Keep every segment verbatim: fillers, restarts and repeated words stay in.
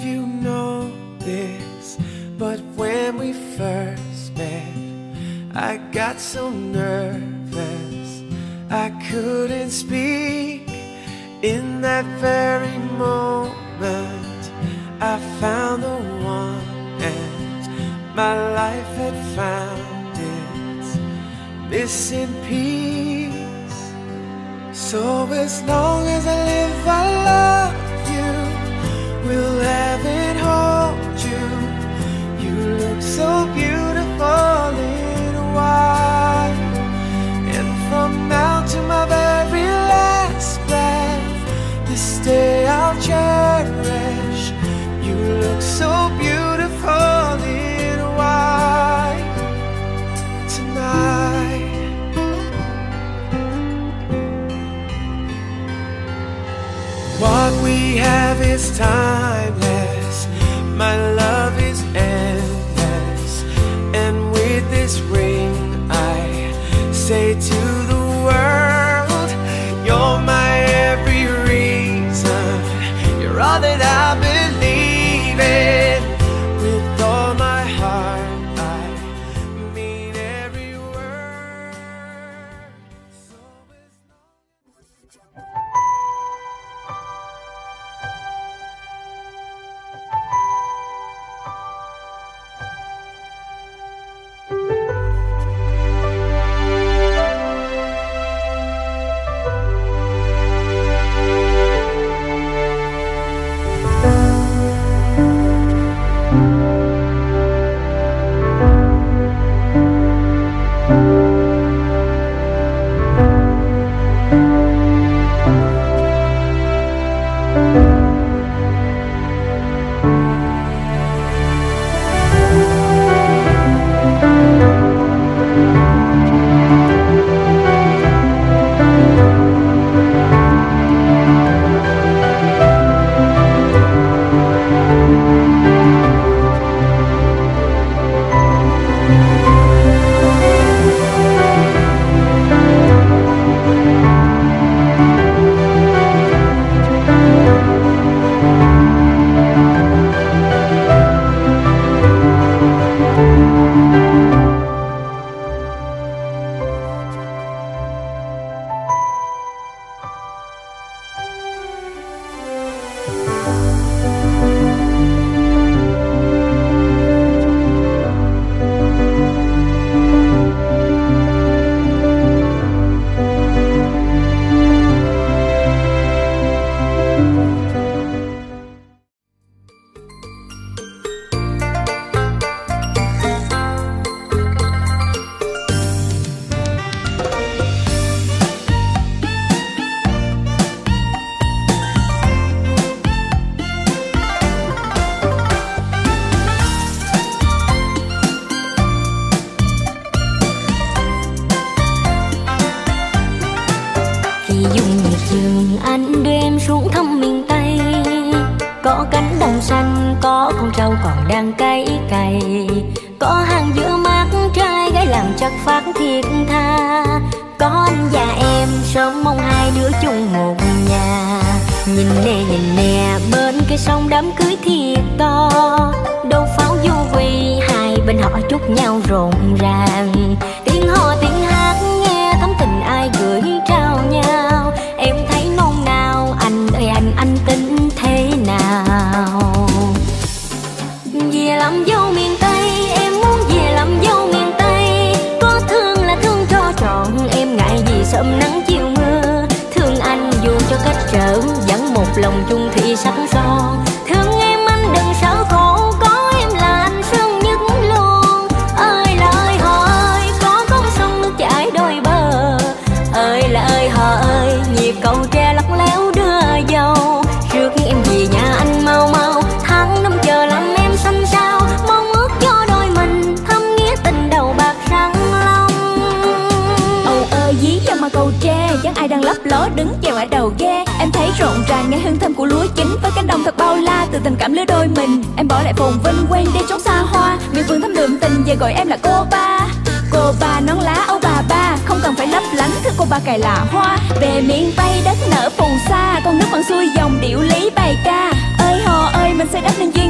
you know this, but when we first met, I got so nervous I couldn't speak. In that very moment I found the one, and my life had found its missing piece. So as long as I live I love you, will have and hold you. You look so beautiful in white, and from now to my very last breath, this day I'll cherish. You look so beautiful in white tonight. What we have is timeless, my love is endless, and with this ring I say to the world, you're my every reason, you're all that I believe in. With all my heart I mean every word. So rau còn đang cay cày, có hàng giữa mắt trai gái làm chất phát thiệt tha. Có anh và em sớm mong hai đứa chung một nhà. Nhìn nè nhìn nè bên cái sông đám cưới thiệt to, đâu pháo vô quy hai bên họ chúc nhau rộn ràng. Tiếng hò tiếng hát nghe thắm tình ai gửi trao nhau. Em thấy nôn nao anh ơi anh anh tính thế nào? Về làm dâu miền Tây, em muốn về làm dâu miền Tây. Có thương là thương cho trọn, em ngại gì sớm nắng chiều mưa. Thương anh dù cho cách trở, vẫn một lòng chung thủy sắc son. Thương em anh đừng sợ khổ, có em là anh sương nhất luôn. Ơi là ơi họ ơi, có con sông nước chảy đôi bờ. Ơi là ơi họ ơi, nhịp cầu tre lắc léo đưa dâu. Rước em về nhà anh mau mau, tháng năm chờ lắm em xanh sao. Mong ước cho đôi mình thâm nghĩa tình đầu bạc răng long. Âu ơi dí vào mà cầu tre, chẳng ai đang lấp ló đứng chèo ở đầu ghe. Em thấy rộn ràng nghe hương thơm của lúa chín, với cánh đồng thật bao la từ tình cảm lứa đôi mình. Em bỏ lại phồn vinh quen đi trốn xa hoa, miền vườn thắm đượm tình về gọi em là cô ba. Cô ba nón lá áo bà ba, không cần phải lấp lánh thưa cô ba cài là hoa. Về miền Tây đất nở phù sa, con nước vẫn xuôi dòng điệu lý bài ca. Ơi hò ơi mình sẽ đắp nên duyên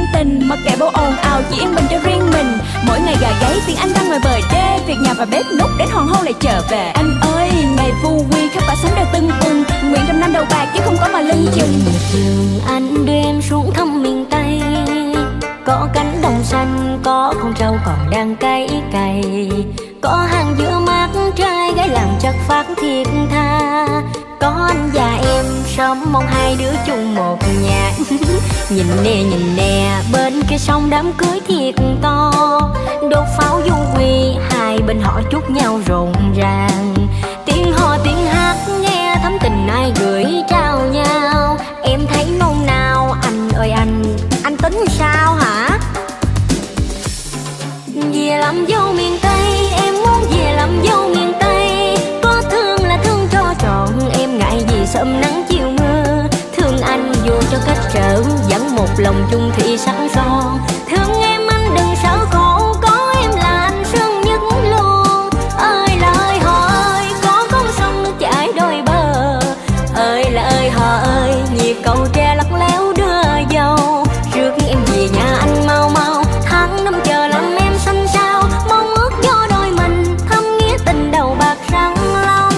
việc nhà và bếp núc đến hoàng hôn lại trở về. Anh ơi, ngày vu quy khắp cả sống đều tưng bừng, nguyện trăm năm đầu bạc chứ không có mà lưng chừng. Trường anh đưa em xuống thăm miền Tây, có cánh đồng xanh, có con trâu còn đang cày cày, có hàng dừa mát trai gái làm chất phát thiệt tha, có anh và em sớm mong hai đứa chung một nhà. Nhìn nè nhìn nè bên kia sông đám cưới thiệt to, đốt pháo du quy hai bên họ chúc nhau rộn ràng, tiếng hò tiếng hát nghe thắm tình ai gửi trao nhau. Em thấy nôn nao anh ơi anh, anh tính sao hả? Về làm dâu miền Tây, em muốn về làm dâu miền Tây, có thương là thương cho trọn, em ngại gì sớm nắng chiều mưa. Thương anh dù cho cách trở, vẫn một lòng chung thủy sẵn son. Thương em anh đừng sợ khổ, có em là anh sương nhất luôn. Ơi là ơi họ ơi, có con sông nước chảy đôi bờ. Ơi là ơi họ ơi, nhịp cầu tre lắc léo đưa dâu. Rước em về nhà anh mau mau, tháng năm chờ lắm em xanh sao. Mong ước cho đôi mình thâm nghĩa tình đầu bạc răng long.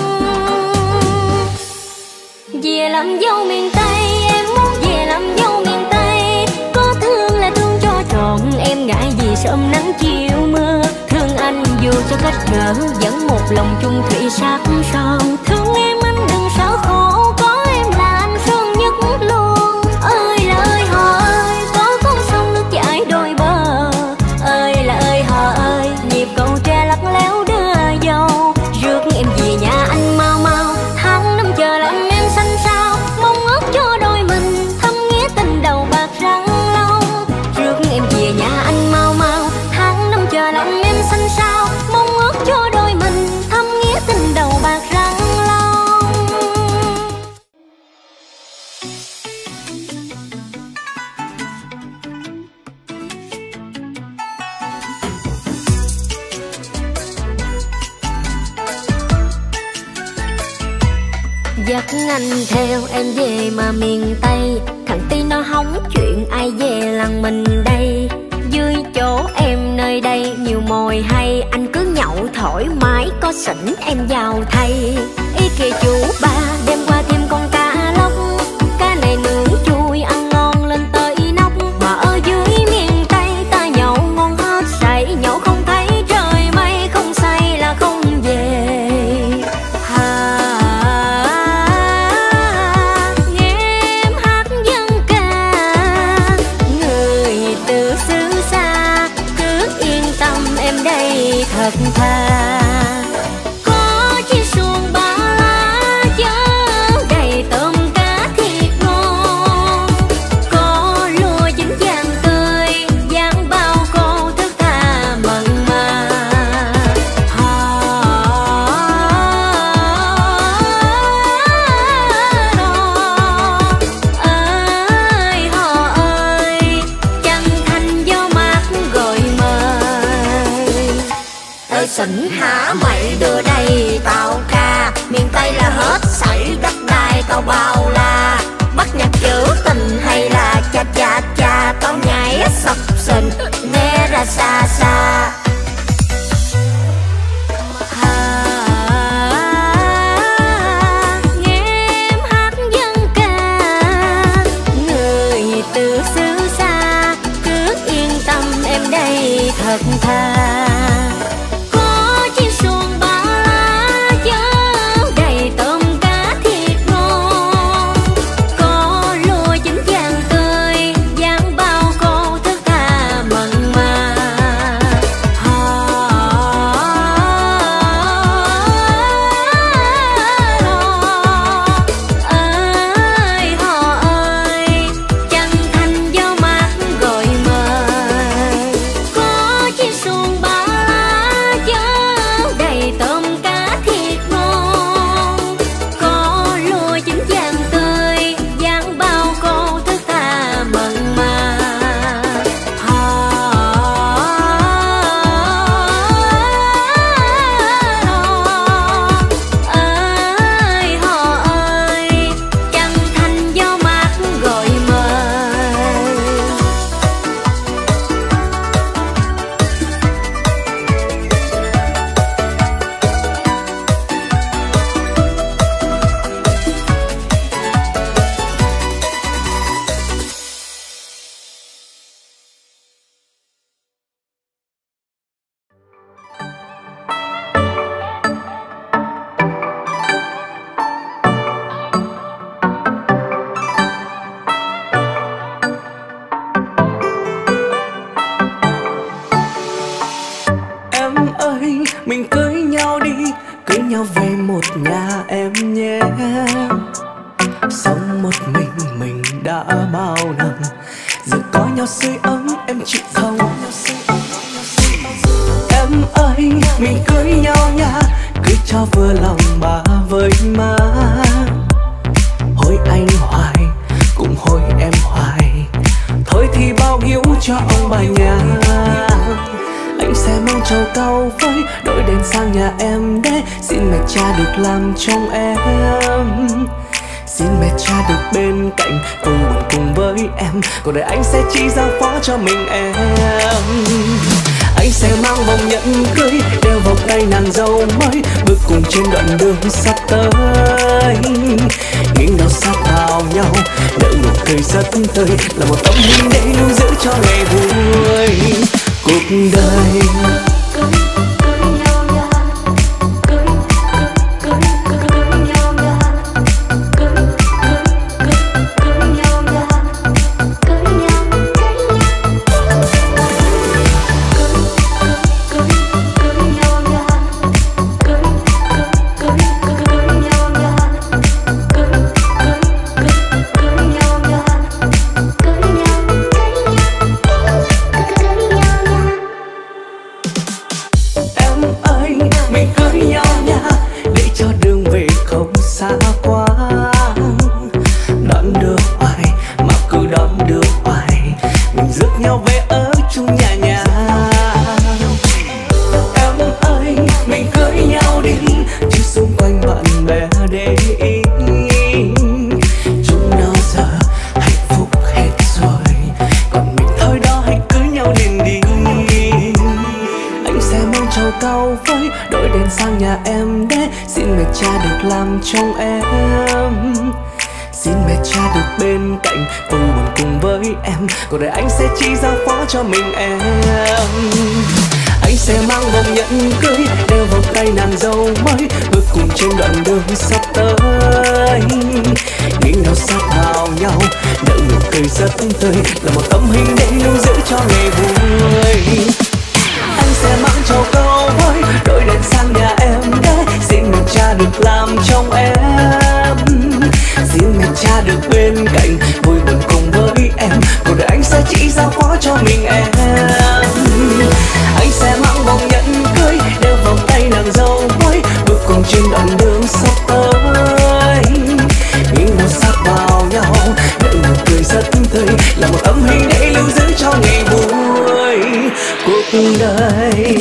Về làm dâu miền Tây, em muốn về làm dâu miền Tây, có thương là thương cho trọn, em ngại gì sớm nắng chiều mưa. Thương anh dù cho cách trở, vẫn một lòng chung thủy sắc son. Thương em anh đừng sợ khổ, có em là anh sương nhất luôn. Ơi là ơi họ ơi, có con sông nước chảy đôi bờ. Ơi là ơi họ ơi, nhịp cầu tre lắc léo đưa dâu. Rước em về nhà anh mau mau, tháng năm chờ lắm em xanh sao. Mong ước cho đôi mình thâm nghĩa tình đầu bạc răng long. Rước em về nhà anh mau mau, tháng năm chờ lắm em xanh sao. Mong ước cho đôi mình thâm nghĩa tình đầu bạc răng long. Dắt anh theo em về mà miền Tây, thằng Tí nó hóng chuyện ai về làng mình đây. Dưới chỗ em nơi đây nhiều mồi hay, anh cứ nhậu thoải mái có xỉn em vào thay. Ý kìa chú ba đem qua thêm con cá lóc, cá này nướng chui ăn ngon lên tới nóc. Mà ở dưới miền Tây ta nhậu ngon hết say, nhậu không thấy trời mây, không say là không về. Ha thật thà, có chiếc xuồng ba lá chở đầy tôm cá thiệt ngon, có lúa chín vàng tươi dáng bao cô thức tha mặn mà. Họ ơi họ ơi, chân thành gió mát gọi mời. Ơi xỉn hả mày đưa đây tao ca, miền Tây là hết sảy đất đai tao bao la. Bắt nhạc trữ tình hay là cha cha cha, tao nhảy sập sình nghe ra xa xa. Nghe em hát dân ca, người từ xứ xa cứ yên tâm em đây thật thà. Xuồng ba mình cưới nhau đi, cưới nhau về một nhà em nhé. Sống một mình mình đã bao năm, giờ có nhau sưởi ấm em chịu không? Em ơi mình cưới nhau nha, cưới cho vừa lòng bà với má. Hối anh hoài cũng hối em hoài, thôi thì bao hiếu cho ông bà nhà. Anh sẽ mang trầu cau với đội đèn sang nhà em để xin mẹ cha được làm chồng em. Xin mẹ cha được bên cạnh vui buồn cùng với em, cuộc đời anh sẽ chỉ giao phó cho mình em. Anh sẽ mang vòng nhẫn cưới đeo vào tay nàng dâu mới, bước cùng trên đoạn đường sắp tới. Nghiêng đầu sát vào nhau, nở nụ cười rất tươi, là một tấm hình để lưu giữ cho ngày vui cuộc đời. Trong em xin mẹ cha được bên cạnh vui buồn cùng với em, cuộc đời anh sẽ chỉ giao phó cho mình em. Anh sẽ mang vòng nhẫn cưới đeo vào tay nàng dâu mới, bước cùng trên đoạn đường sắp tới. Nghiêng đầu sát vào nhau, nở nụ cười rất tươi, là một tấm hình để lưu giữ cho ngày vui. Anh sẽ mang trầu cau với đội đèn sang nhà em để xin mẹ cha được làm chồng em. Xin mẹ cha được bên cạnh vui buồn cùng với em, cuộc đời anh sẽ chỉ giao phó cho mình em. Anh sẽ mang vòng nhẫn cưới đeo vào tay nàng dâu mới, bước cùng trên đoạn đường sắp tới. Nghiêng đầu sát vào nhau, nở nụ cười rất tươi, là một tấm hình để lưu giữ cho ngày vui cuộc đời.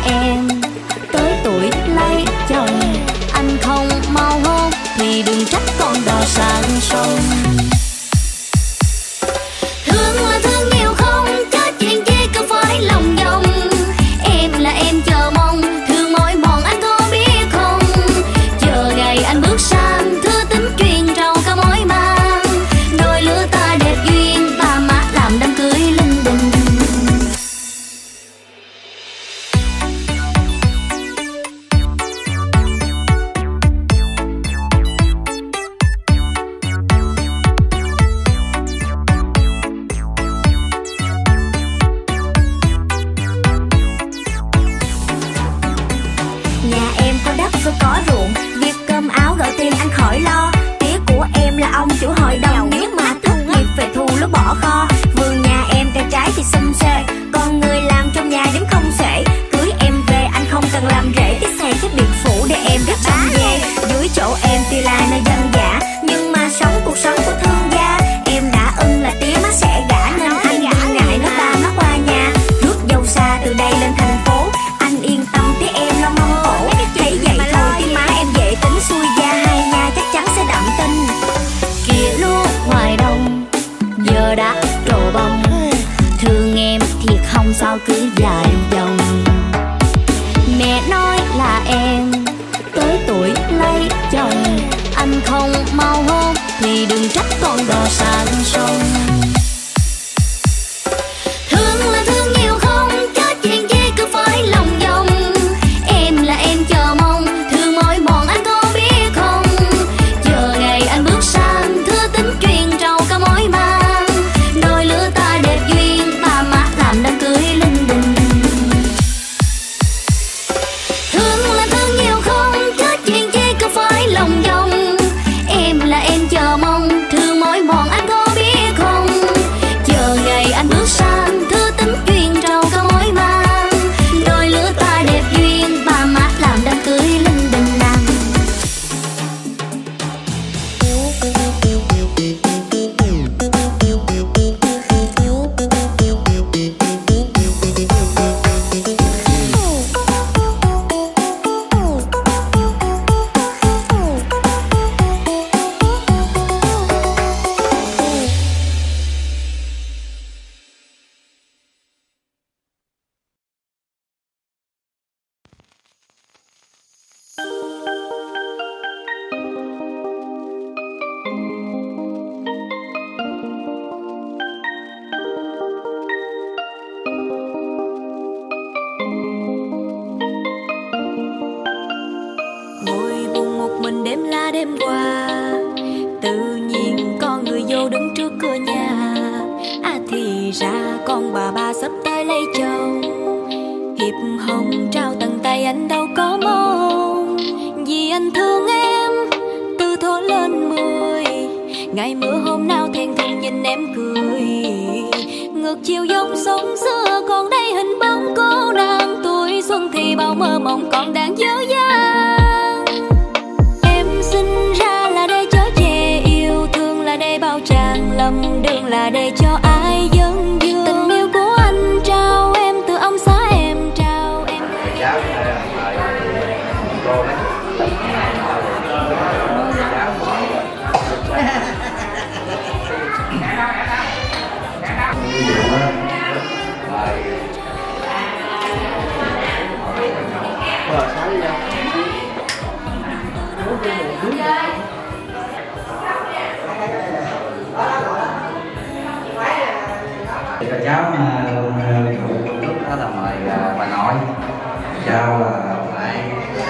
Tới tuổi lấy chồng anh không mau hôn thì đừng trách sông. Thương là thương nhiều không, chứ chuyện chi cứ phải lòng vòng. Em là em chờ mong, thương mỏi mòn anh có biết không? Chờ ngày anh bước sang, thư tính truyền trầu cả mối mang. Đôi lứa ta đẹp duyên, ba má làm đám cưới linh đình. Nhà em có đất rồi có ruộng, việc cơm áo gạo tiền anh khỏi lo. Tía của em là ông chủ hội đồng, nếu mà thất nghiệp về thu lúc bỏ kho. Vườn nhà em cây trái thì xum xê, còn người làm trong nhà đếm không xuể. Cưới em về anh không cần làm rễ, cái xe cái biệt phủ để em rất chăm về. Dưới chỗ em tuy là nơi dân dã, nhưng mà sống cuộc sống của thương gia. Em đã ưng là tía má sẽ gả, nên anh đừng ngại nói ba má qua nhà. Rước dâu xa từ đây lên thành phố, anh yên tâm tía em lo mong cổ. Thấy vậy thôi tía má em dễ tính, xuôi gia hai nhà chắc chắn sẽ đậm tin. Kia lúa ngoài đồng giờ đã trổ bông, thương em thiệt không sao cứ dài dòng. Mẹ nói là em tới tuổi lấy chồng, anh không mau hôn thì đừng trách con đò sang sông. Thương là thương nhiều không, chứ chuyện chi cứ phải lòng vòng. Em là em chờ mong, thương mỏi mòn anh có biết không? Chờ ngày anh bước sang, thư tính truyền trầu cả mối mang. Đôi lứa ta đẹp duyên, ba má làm đám cưới linh đình. Thương là thương nhiều không, chứ chuyện chi cứ phải lòng vòng. Em là em chờ mong, thương mỏi mòn anh có biết không? Chờ ngày anh bước sang, thư tính truyền trầu cả mối mang. Đôi lứa ta đẹp duyên, ba má làm đám cưới linh đình nàng. Ngồi buồn một mình đêm la đêm qua, tự nhiên con người vô đứng trước cửa nhà. À thì ra con bà ba sắp tới lấy chồng, hiệp hồng trao tận tay anh đâu có mong. Vì anh thương em từ thổ lên mười, ngày mưa hôm nào thẹn thùng nhìn em cười. Ngược chiều dòng sông xưa còn đây hình bóng cô nàng, tuổi xuân thì bao mơ mộng còn đang dở dang. Em sinh ra là để chở che, yêu thương là để bao tràn, lầm đường là để cho ai dâng dương. Tình yêu của anh trao em từ ông xã em trao em. Thì cháu lúc đó là mời bà nội, cháu là phải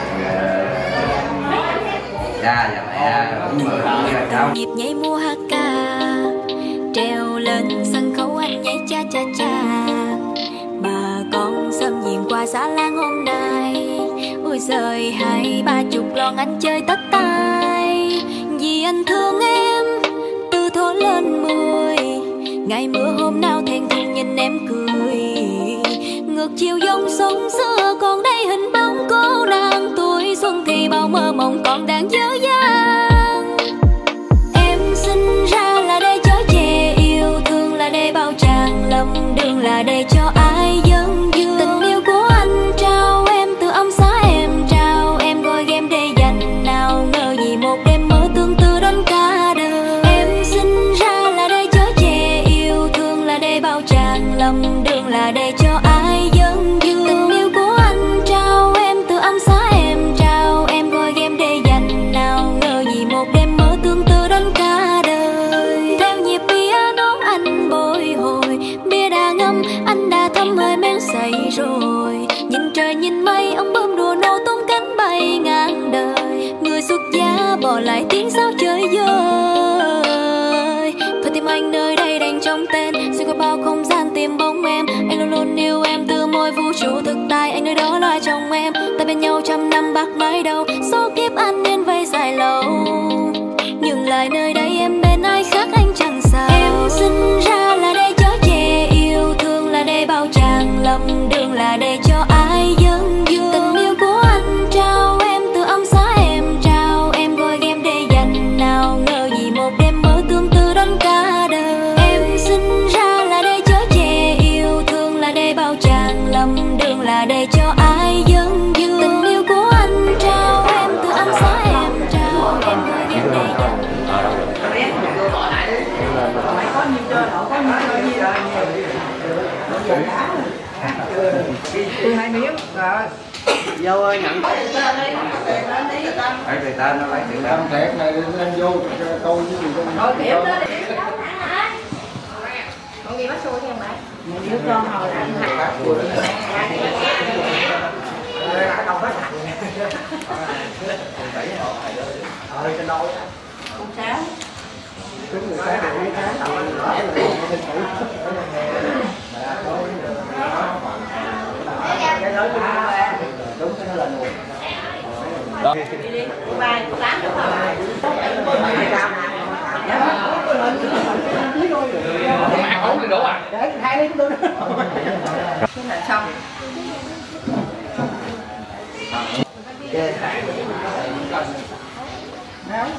cha và mẹ cũng mời cháu. Dịp nhảy mua hát ca, treo lên sân khấu anh nhảy cha cha cha. Bà con xâm diện qua xã Lan hôm nay, ôi giời hai ba chục lon anh chơi tất tay. Vì anh thương em từ thổ lên mười, ngày mưa hôm nào thẹn thùng nhìn em cười. Ngược chiều dòng sông xưa còn đây hình bóng cô nàng, tuổi xuân thì bao mơ mộng còn đang dở dang. Em sinh ra là để chở che, yêu thương là để bao tràn, lầm đường là để cho ai dâng dương. Tình yêu của anh trao em từ ông xã em trao em, gọi game để dành nào ngờ gì một đêm mơ tương tư đến cả đời. bỏ lại tiếng sao chơi vơi. Thôi tìm anh nơi đây đành trong tên, sẽ qua bao không gian tìm bóng em. Anh luôn luôn yêu em từ mỗi vũ trụ thực tại, anh nơi đó là chồng em. Ta bên nhau trăm năm bạc mãi đâu, số kiếp an nhiên vây dài lâu. Nhưng lại nơi đây em bên ai khác anh chẳng sao. Em sinh ra là để chở che, yêu thương là để bao chàng lầm đường, là để cho ai dâng dương. Tình yêu của anh trao em từ âm xa em trao em, gọi em để dành nào ngờ gì một đêm mơ tương tư đón cả đời. Em sinh ra là để chở che, yêu thương là để bao chàng lầm đường, là để cho ai dâng dương. Tình yêu của anh trao em từ âm xa em trao em, gọi em để dành. Tôi hai miếng rồi. Vô ơi nhận. Lấy người ta nó lấy tiền làm thiệt này lên vô câu với gì đó. Thôi kiểm đó đi. Con ghi bát xôi cho em bạn. Đứa con hồi là ăn hạt. Đâu có hạt. Rồi trên đôi. Con sáu. Cứ người ta được mấy tháng tao ăn lỡ rồi lên thủ. Cái đó đúng đúng cái là nguồn. Đó. Đi đi, ba tám được rồi. Mà uống thì đủ à? Để hai ly tôi. Cái là xong. Ok.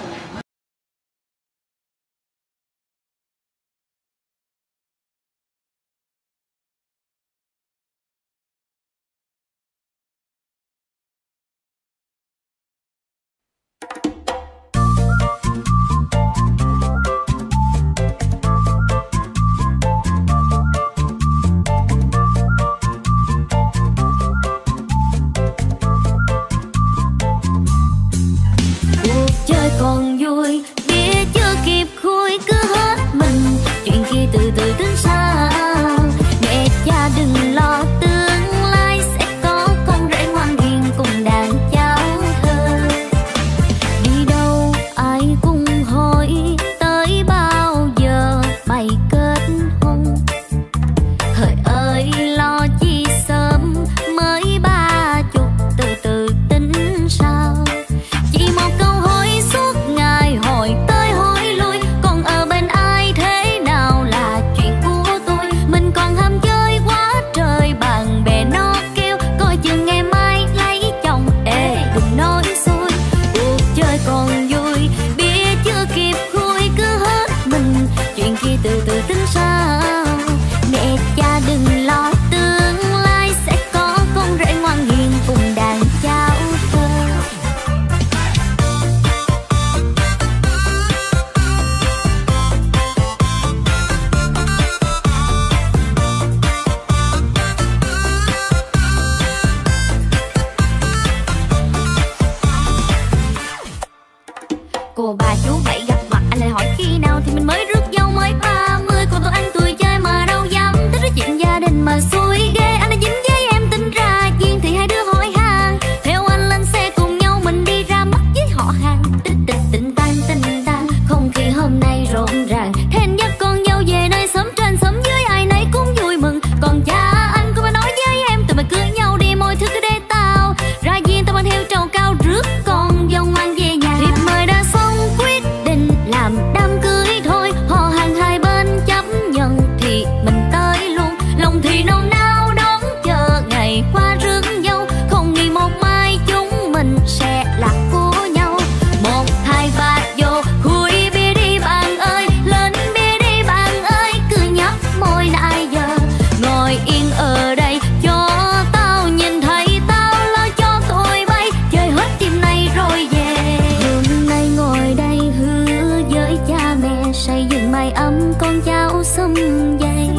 Cô bà chú bảy gặp mặt anh lại hỏi khi nào thì mình mới rước dâu mới ba mươi. Còn tôi ăn tuổi chơi mà đâu dám tính nói chuyện gia đình mà xui ghê. Anh đã dính với em tính ra duyên thì hai đứa hỏi hàng. Theo anh lên xe cùng nhau mình đi ra mắt với họ hàng. Tích tịch tình tan tình tan không khí hôm nay rộn ràng. Thế anh dắt con dâu về nơi xóm trên xóm dưới ai nấy cũng vui mừng. Còn cha anh cũng đã nói với em tụi mày cưới nhau đi mọi thứ cứ để tao ra duyên tao mang theo trầu cao rước con dâu ngoan về nhà. Thiệp mời đã xong quyết định làm đám cưới thôi. Họ hàng hai bên chấp nhận thì mình tới luôn. Lòng thì nôn nao đón chờ ngày qua rước dâu. Không nghĩ một mai chúng mình sẽ là của nhau. Một hai ba vô khui bia đi bạn ơi. Lên bia đi bạn ơi. Cứ nhấp môi nãy giờ. Ngồi yên ở đây cho tao nhìn thấy. Tao lo cho tụi bay chơi hết đêm nay rồi về. Hôm nay ngồi đây hứa với cha mẹ xây dựng mái ấm con cháu xum vầy.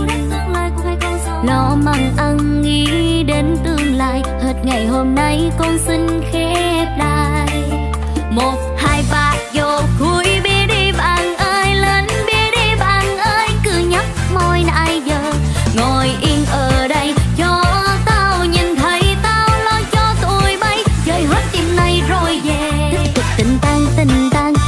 Lo măng ăn nghĩ đến tương lai. Hết ngày hôm nay con xin khép lại. Một hai ba vô khui bia đi bạn ơi. Lên bia đi bạn ơi. Cứ nhấp môi nãy giờ. Ngồi yên ở đây cho tao nhìn thấy. Tao lo cho tụi bay chơi hết đêm nay rồi về. Tích cực tình tan tình tan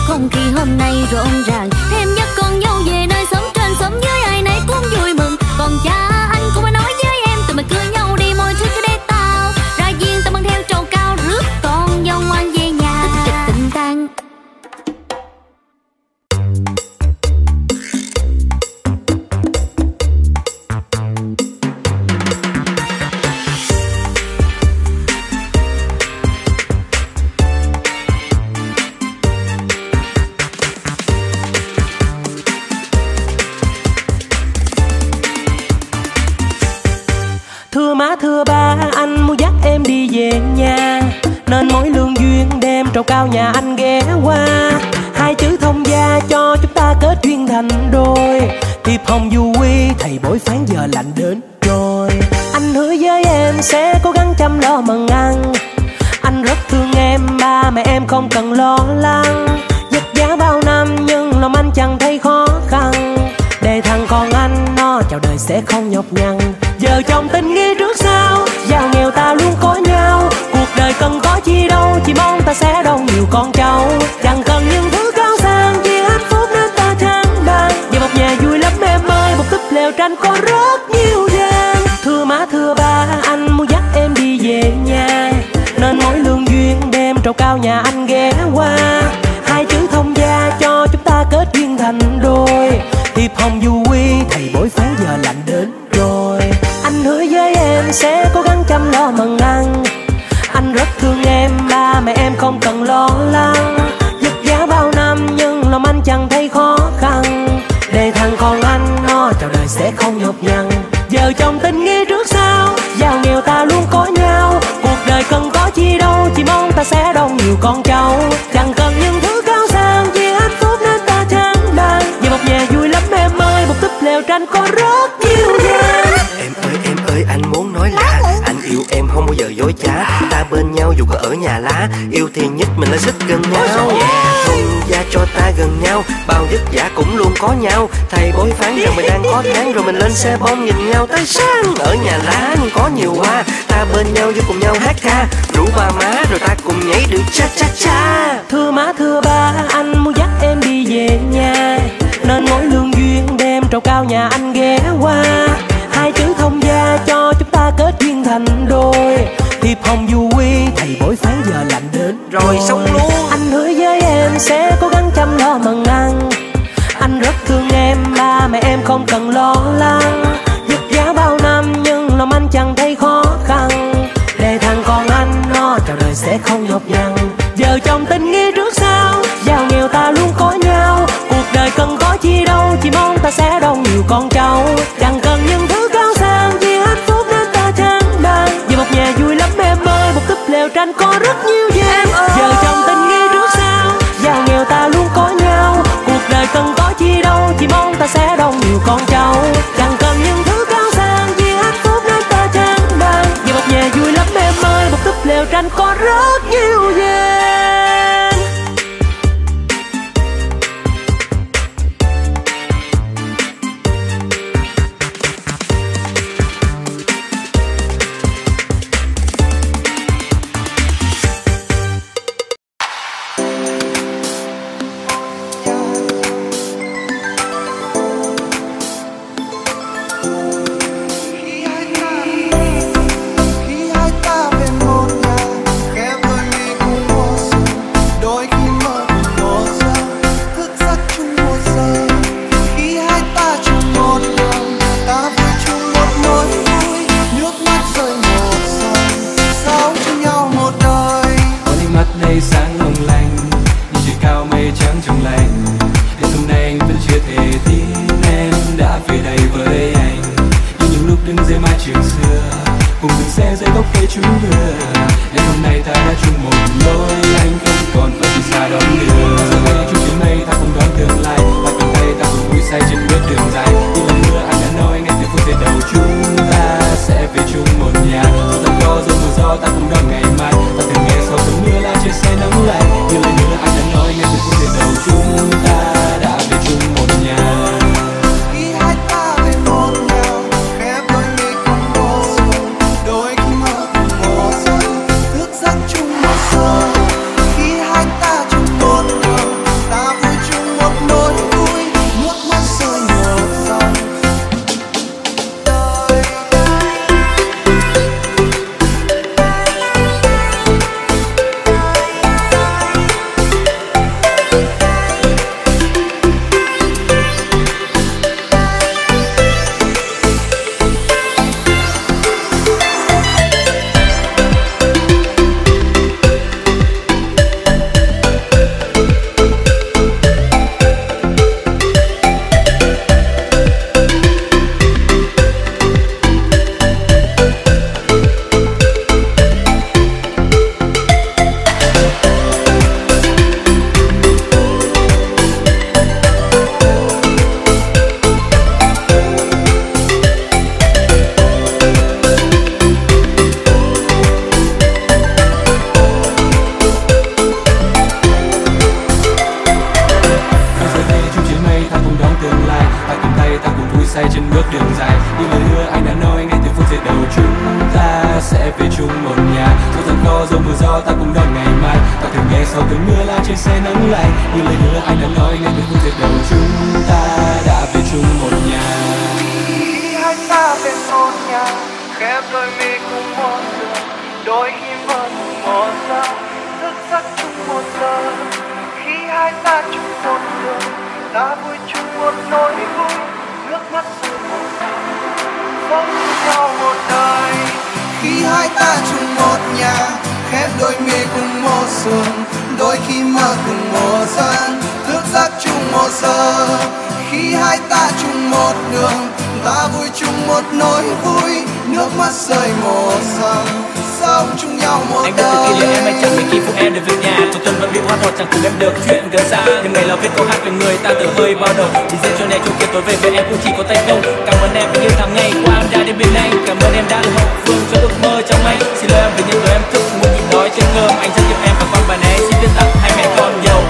cao nhà anh ghé qua. Hai chữ thông gia cho chúng ta kết duyên thành đôi. Thiệp hồng du quy thầy bói phán giờ lạnh đến rồi. Anh hứa với em sẽ cố gắng chăm lo mần ăn. Anh rất thương em, ba mẹ em không cần lo lắng. Vất vả bao năm nhưng lòng anh chẳng thấy khó khăn. Để thằng con anh nó chào đời sẽ không nhọc nhằn. Giờ chồng tình nghĩa trước sau, giàu nghèo ta luôn có nhau. Cuộc đời cần có chi đâu, chỉ mong ta sẽ đông nhiều con cháu. Chẳng cần những thứ cao sang, chỉ hạnh phúc nên ta trắng đàn. Về một nhà vui lắm em ơi, một túp lều tranh có rất nhiều gian. Thưa má thưa ba, anh muốn dắt em đi về nhà. Nên mỗi lương duyên đêm trầu cao nhà anh ghé qua. Hai chữ thông gia cho chúng ta kết duyên thành đôi. Thiệp hồng du quy thầy bói phán giờ lạnh đến rồi. Anh hứa với em sẽ cố gắng chăm lo mần ăn. Anh rất thương em, ba mẹ em không cần lo lắng. Vất vả bao năm nhưng lòng anh chẳng thấy khó khăn. Để thằng con anh nó chào đời sẽ không nhọc nhằn. Giờ chồng tình nghĩa trước sau, giàu nghèo ta luôn có nhau. Cuộc đời cần có chi đâu, chỉ mong ta sẽ đông nhiều con cháu. Chẳng cần những thứ cao sang, chỉ hạnh phúc nên ta trắng đàn. Về một nhà vui lắm em ơi, một túp lều tranh có rất nhiều gian. Em ơi em ơi anh muốn nói là anh yêu em không bao giờ dối trá. Ta bên nhau dù có ở nhà lá, yêu thì nhất mình lại xích gần nhau. Thông gia cho ta gần nhau, bao vất vả cũng luôn có nhau. Thầy bói phán giờ mình đang có tháng, rồi mình lên xe bom nhìn nhau tới sáng. Ở nhà lá có nhiều hoa, ta bên nhau với cùng nhau hát ca. Rủ ba má rồi ta cùng nhảy được cha cha cha. Thưa má thưa ba, anh muốn dắt em đi về nhà. Nên mỗi lương duyên đêm trầu cao nhà anh ghé qua. Hai chữ thông gia cho chúng ta kết duyên thành đôi. Thiệp hồng du quy thầy bói phán giờ lạnh đến rồi xong luôn. Anh hứa với em sẽ cố gắng chăm lo mần ăn. Anh rất thương em, ba mẹ em không cần lo lắng. Vất vả bao năm nhưng lòng anh chẳng thấy khó khăn. Để thằng con anh nó chào đời sẽ không nhọc nhằn. Giờ chồng tình nghĩa trước sau, giàu nghèo ta luôn có nhau. Cuộc đời cần có chi đâu, chỉ mong ta sẽ đông nhiều con cháu. Chẳng cần những thứ cao sang, chỉ hạnh phúc nên ta trắng đàn. Về một nhà vui lắm em ơi, một túp lều tranh có rất nhiều gian. Giờ chồng tình nghĩa trước sau, giàu nghèo ta luôn có nhau. Cuộc đời cần có chi đâu, chỉ mong ta sẽ đông nhiều con cháu. Chẳng cần những thứ cao sang, chỉ hạnh phúc nên ta trắng đàn. Về một nhà vui lắm em ơi, một túp lều tranh có rất nhiều gian. Sáng long lanh như trời cao mây trắng trong lành. Đến hôm nay anh vẫn chưa thể tin em đã về đây với anh. Như những lúc đứng dưới mái trường xưa, cùng dừng xe dưới gốc cây chú mưa. Đến hôm nay ta đã chung một lối, anh không còn phải đi xa đón đưa. Giờ đây chung trên mây ta cùng đón tương lai, ta cầm tay ta cùng vui say trên bước đường dài. Như lần mưa anh đã nói ngay từ phút giây đầu chúng ta sẽ về chung một nhà. Dù gian khó dù mưa gió ta cùng đón ngày mai. Ta từng nghe sau cơn mưa là trời sẽ nắng lạnh. Như lời nữa anh đã nói ngay từ phút giây đầu chúng ta đã về chung một nhà. Khi hai ta về một nhà, khép đôi mi cùng vô xuân, đôi khi mơ cùng vô xuân, thức giấc chung một gió ta cùng đón ngày mai. Ta thường nghe sau cơn mưa là trời sẽ nắng lại, như lời hứa anh đã nói ngay từ phút giây đầu chúng ta đã về chung một nhà. Khi hai ta về một nhà, khép đôi mi cùng một giường, đôi khi mơ cùng một giấc, thức giấc chung một giờ. Khi hai ta chung một đường, ta vui chung một nỗi vui, nước mắt rơi một dòng, sống nhau một đời. Khi hai ta chung một nhà, khép đôi mi cùng một giường, đôi khi mơ cùng một giấc, thức giấc chung một giờ. Khi hai ta chung một đường, ta vui chung một nỗi vui, nước mắt rơi một dòng, sống chung nhau một anh đời. Anh biết từ kỷ niệm em anh chẳng mấy khi phụ em được về nhà. Tuổi xuân vẫn bị hoa một chẳng cùng em được chuyện gần xa. Nhưng ngày là viết câu hát về người ta từ hơi bao đầu. Chỉ riêng cho này chung kia tối về về em cũng chỉ có tay không. Cảm ơn em vì yêu tháng ngày qua em đã đến bên anh. Cảm ơn em đã ủng hộ phương cho ước mơ trong anh. Xin lỗi em vì những lời em thức muốn nhịn đói trên cơm. Anh rất yêu em và con bài này xin viết tặng hai mẹ con nhiều.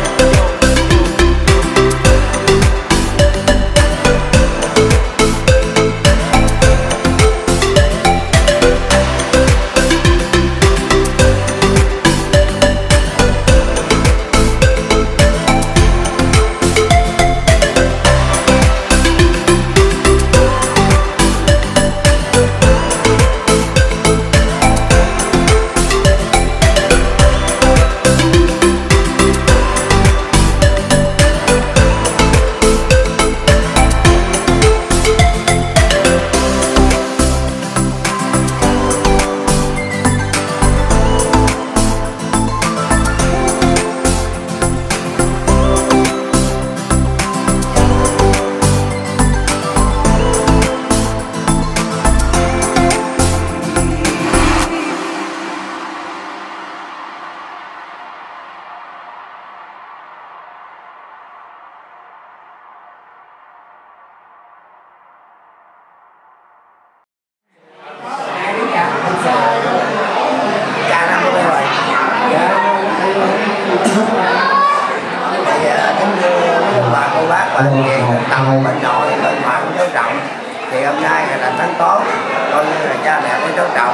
Tàu bệnh nội bên ngoại của cháu Trọng thì hôm nay là tháng tốt, coi như là cha mẹ của cháu Trọng,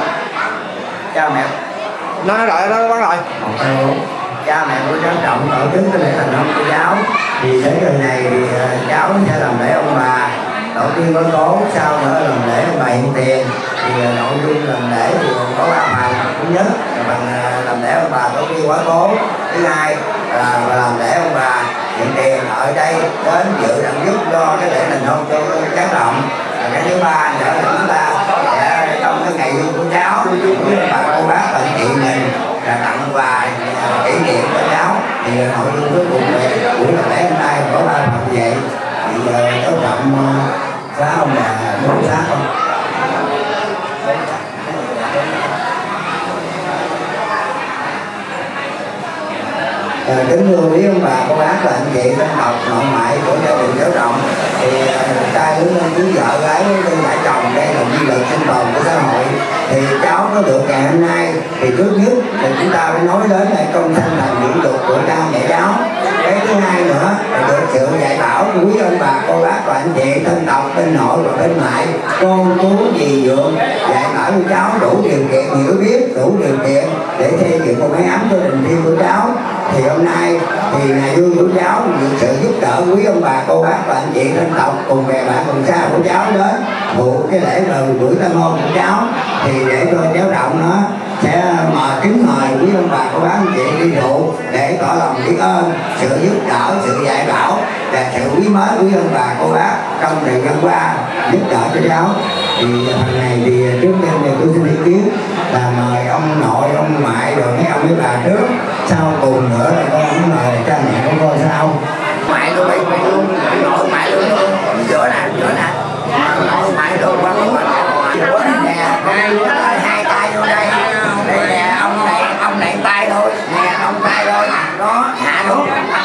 cha mẹ nó đợi nó bắt rồi cha mẹ của cháu Trọng tổ chức cái lễ thành hôn của cháu. Thì đến giờ này thì cháu sẽ làm lễ ông bà tổ tiên có cố, sau nữa làm lễ ông bà hiện tiền. Thì nội dung làm lễ thì có ba phần. Thứ nhất là phần làm lễ ông bà tổ tiên quá cố, thứ hai là làm lễ ông bà hiện tiền ở đây đến dự đặng giúp cho cái lễ thành hôn cho cháu Trọng. Cái thứ ba nữa là chúng ta sẽ trong cái ngày vui của cháu với bà cô bác và chị mình là tặng quà kỷ niệm cho cháu. Thì nội dung cuối cùng này buổi lễ hôm nay có ba phần vậy. Thì giờ cháu Trọng giá ông bà muốn giá không? À, kính thưa quý ông bà cô bác và anh chị dân tộc nội ngoại của gia đình cháu Trọng, thì trai hướng cưới vợ gái với vợ chồng đây là quy luật sinh tồn của xã hội. Thì cháu có được ngày hôm nay thì trước nhất thì chúng ta phải nói đến là công thanh thành điển tục của cha mẹ cháu. Cái thứ hai nữa là được sự dạy bảo của quý ông bà cô bác và anh chị thân tộc bên nội và bên ngoại, con chú dì dượng dạy bảo cho cháu đủ điều kiện hiểu biết, đủ điều kiện để xây dựng một cái ấm gia đình riêng của cháu. Thì hôm nay thì ngày vui của cháu được sự giúp đỡ quý ông bà cô bác và anh chị dân tộc cùng bè bạn cùng xa của cháu đến phụ cái lễ mừng buổi tân hôn của cháu. Thì để cho cháu Trọng nó sẽ mời kính mời quý ông bà cô bác anh chị đi rượu để tỏ lòng biết ơn sự giúp đỡ, sự dạy bảo và sự quý mến quý ông bà cô bác trong thời gian qua giúp đỡ cho cháu. Thì phần này thì trước tiên thì tôi xin ý kiến là mời ông nội, ông ngoại rồi mấy ông mấy bà trước, sau cùng nữa là con cũng mời cha mẹ của con sau. Ngoại luôn đi, luôn, nội ngoại luôn luôn, giữa nè, giữa nè, nội ngoại luôn, qua con ngoại, giữa nè, hai hai tay vô đây, đây nè, ông này, ông này tay thôi, nè, ông tay thôi, đó, hạ luôn.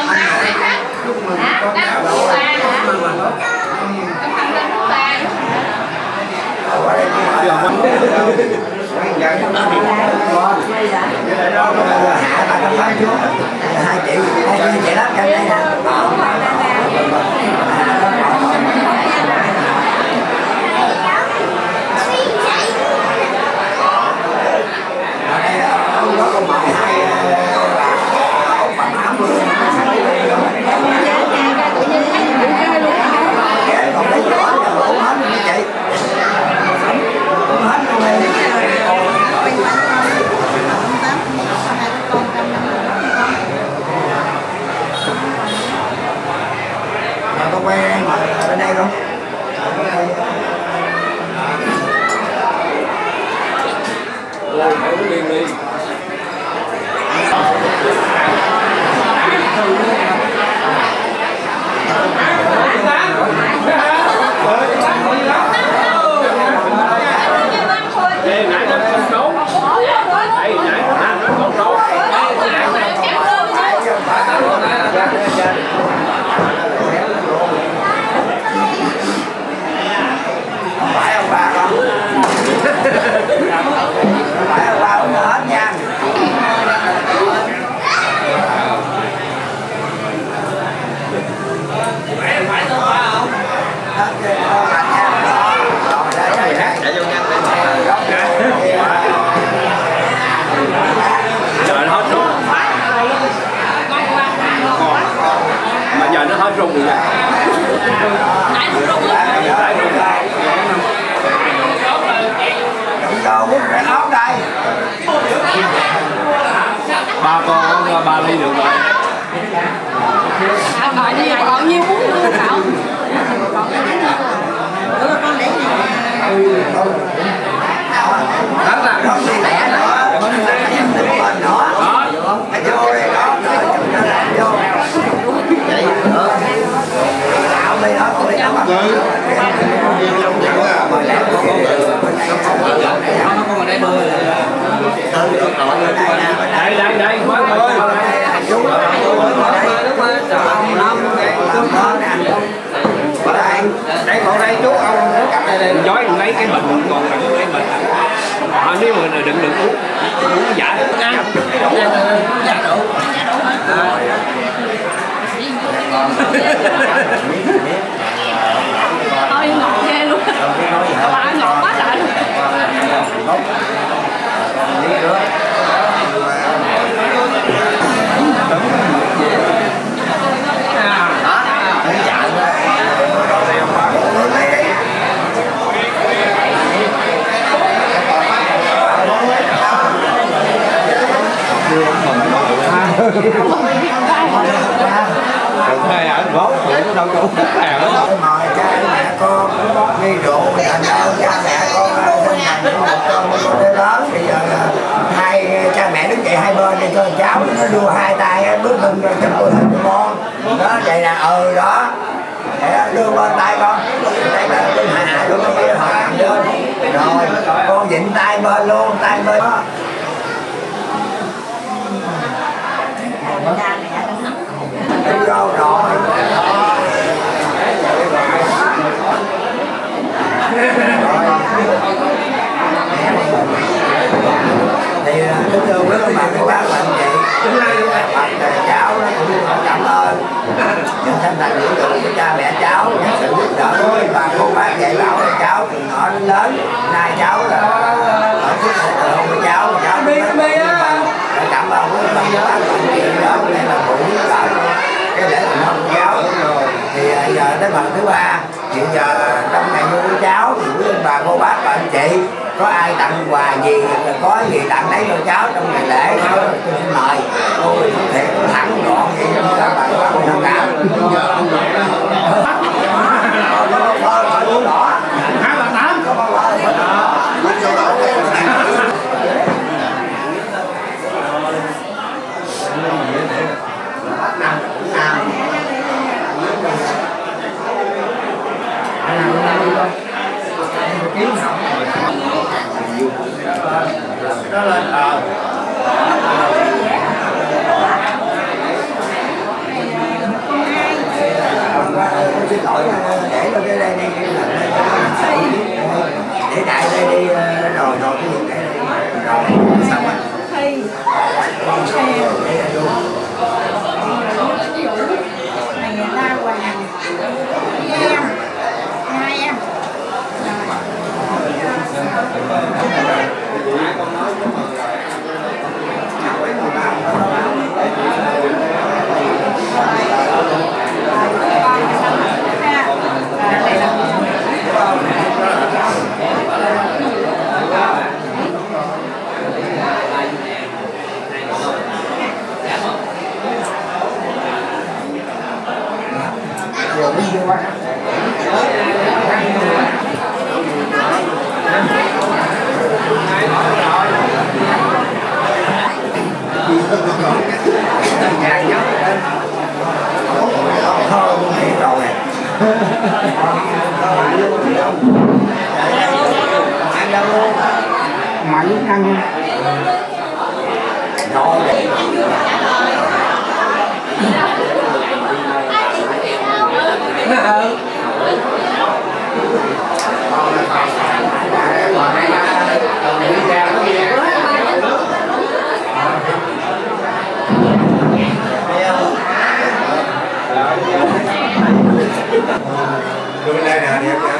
Hai chị, hai chị chị lắp chân đây nè. Ở đây ông có con mời hai rung rồi. Nãy rung rung á. Vô bút cái ốc đây. Ba con ba ly được rồi. Còn nhiều còn nhiêu muốn luôn Thảo. Con để gì? Đó là không đi lẻ nữa. Mình nữa. Nó vô đây đó. Vô. Vậy nữa. Tạo đi đó tôi đâu mà. Nó con ở đây bơi. Đây đây đây, quá rồi. Đúng rồi. Đây còn đây chú ông cặp đây đây. Giói lấy cái bình còn đựng cái bình. Họ nếu mà đừng đừng uống. Uống giả ăn. Giả đủ. Thôi ngọt ghê luôn. Bà ngọt quá trời. Đây ở gốc nó đâu có uống nào đó. Mời cha mẹ con đi rượu thành ơn cha mẹ con sinh thành một con một đứa lớn. Bây giờ là hai cha mẹ đứng dậy hai bên đi cho cháu nó đưa hai tay bước lưng cho tôi hình cho con đó vậy là ừ đó để đưa bên tay con đây là bên hạ hạ luôn cái kia họ làm lên rồi con vịnh tay bên luôn tay bên đó. Đi vô rồi thì kính thưa quý ông bà cô bác và anh chị và cháu nó cũng cảm ơn những thành thành những người của cha mẹ cháu những sự giúp đỡ và cô bác dạy bảo cho cháu từ nhỏ đến lớn. Nay cháu là ở trước hệ tượng của cháu cháu đi đi á cảm ơn quý ông bà cô bác và anh chị đó đây là phụ giúp đỡ cái lễ thành hôn của cháu. Thì giờ tới phần thứ ba hiện giờ trong ngày vui của cháu thì quý ông bà cô bác và anh chị có ai tặng quà gì có gì tặng đấy cho cháu trong ngày lễ cháu tôi xin mời tôi có thể thẳng gọn vậy các bạn có thông cảm Hai bà tám đó lên ờ xin lỗi để lên đây đây đi để đại đây đi rồi rồi cái gì đây rồi xong rồi Thi này người ta quà em hai em mảnh ăn rồi đưa bên đây nè đẹp nè.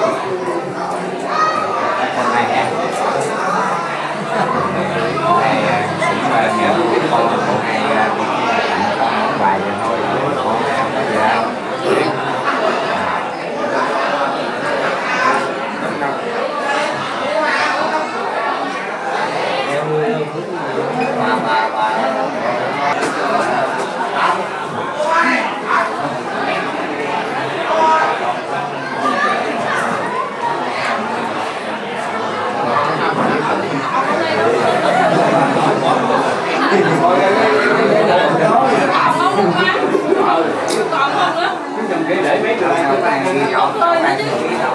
Này nghĩa cái con một ngày cũng con món bài vậy thôi, không có gì đâu. Để mấy người các bạn ghi cậu, các bạn ghi cậu.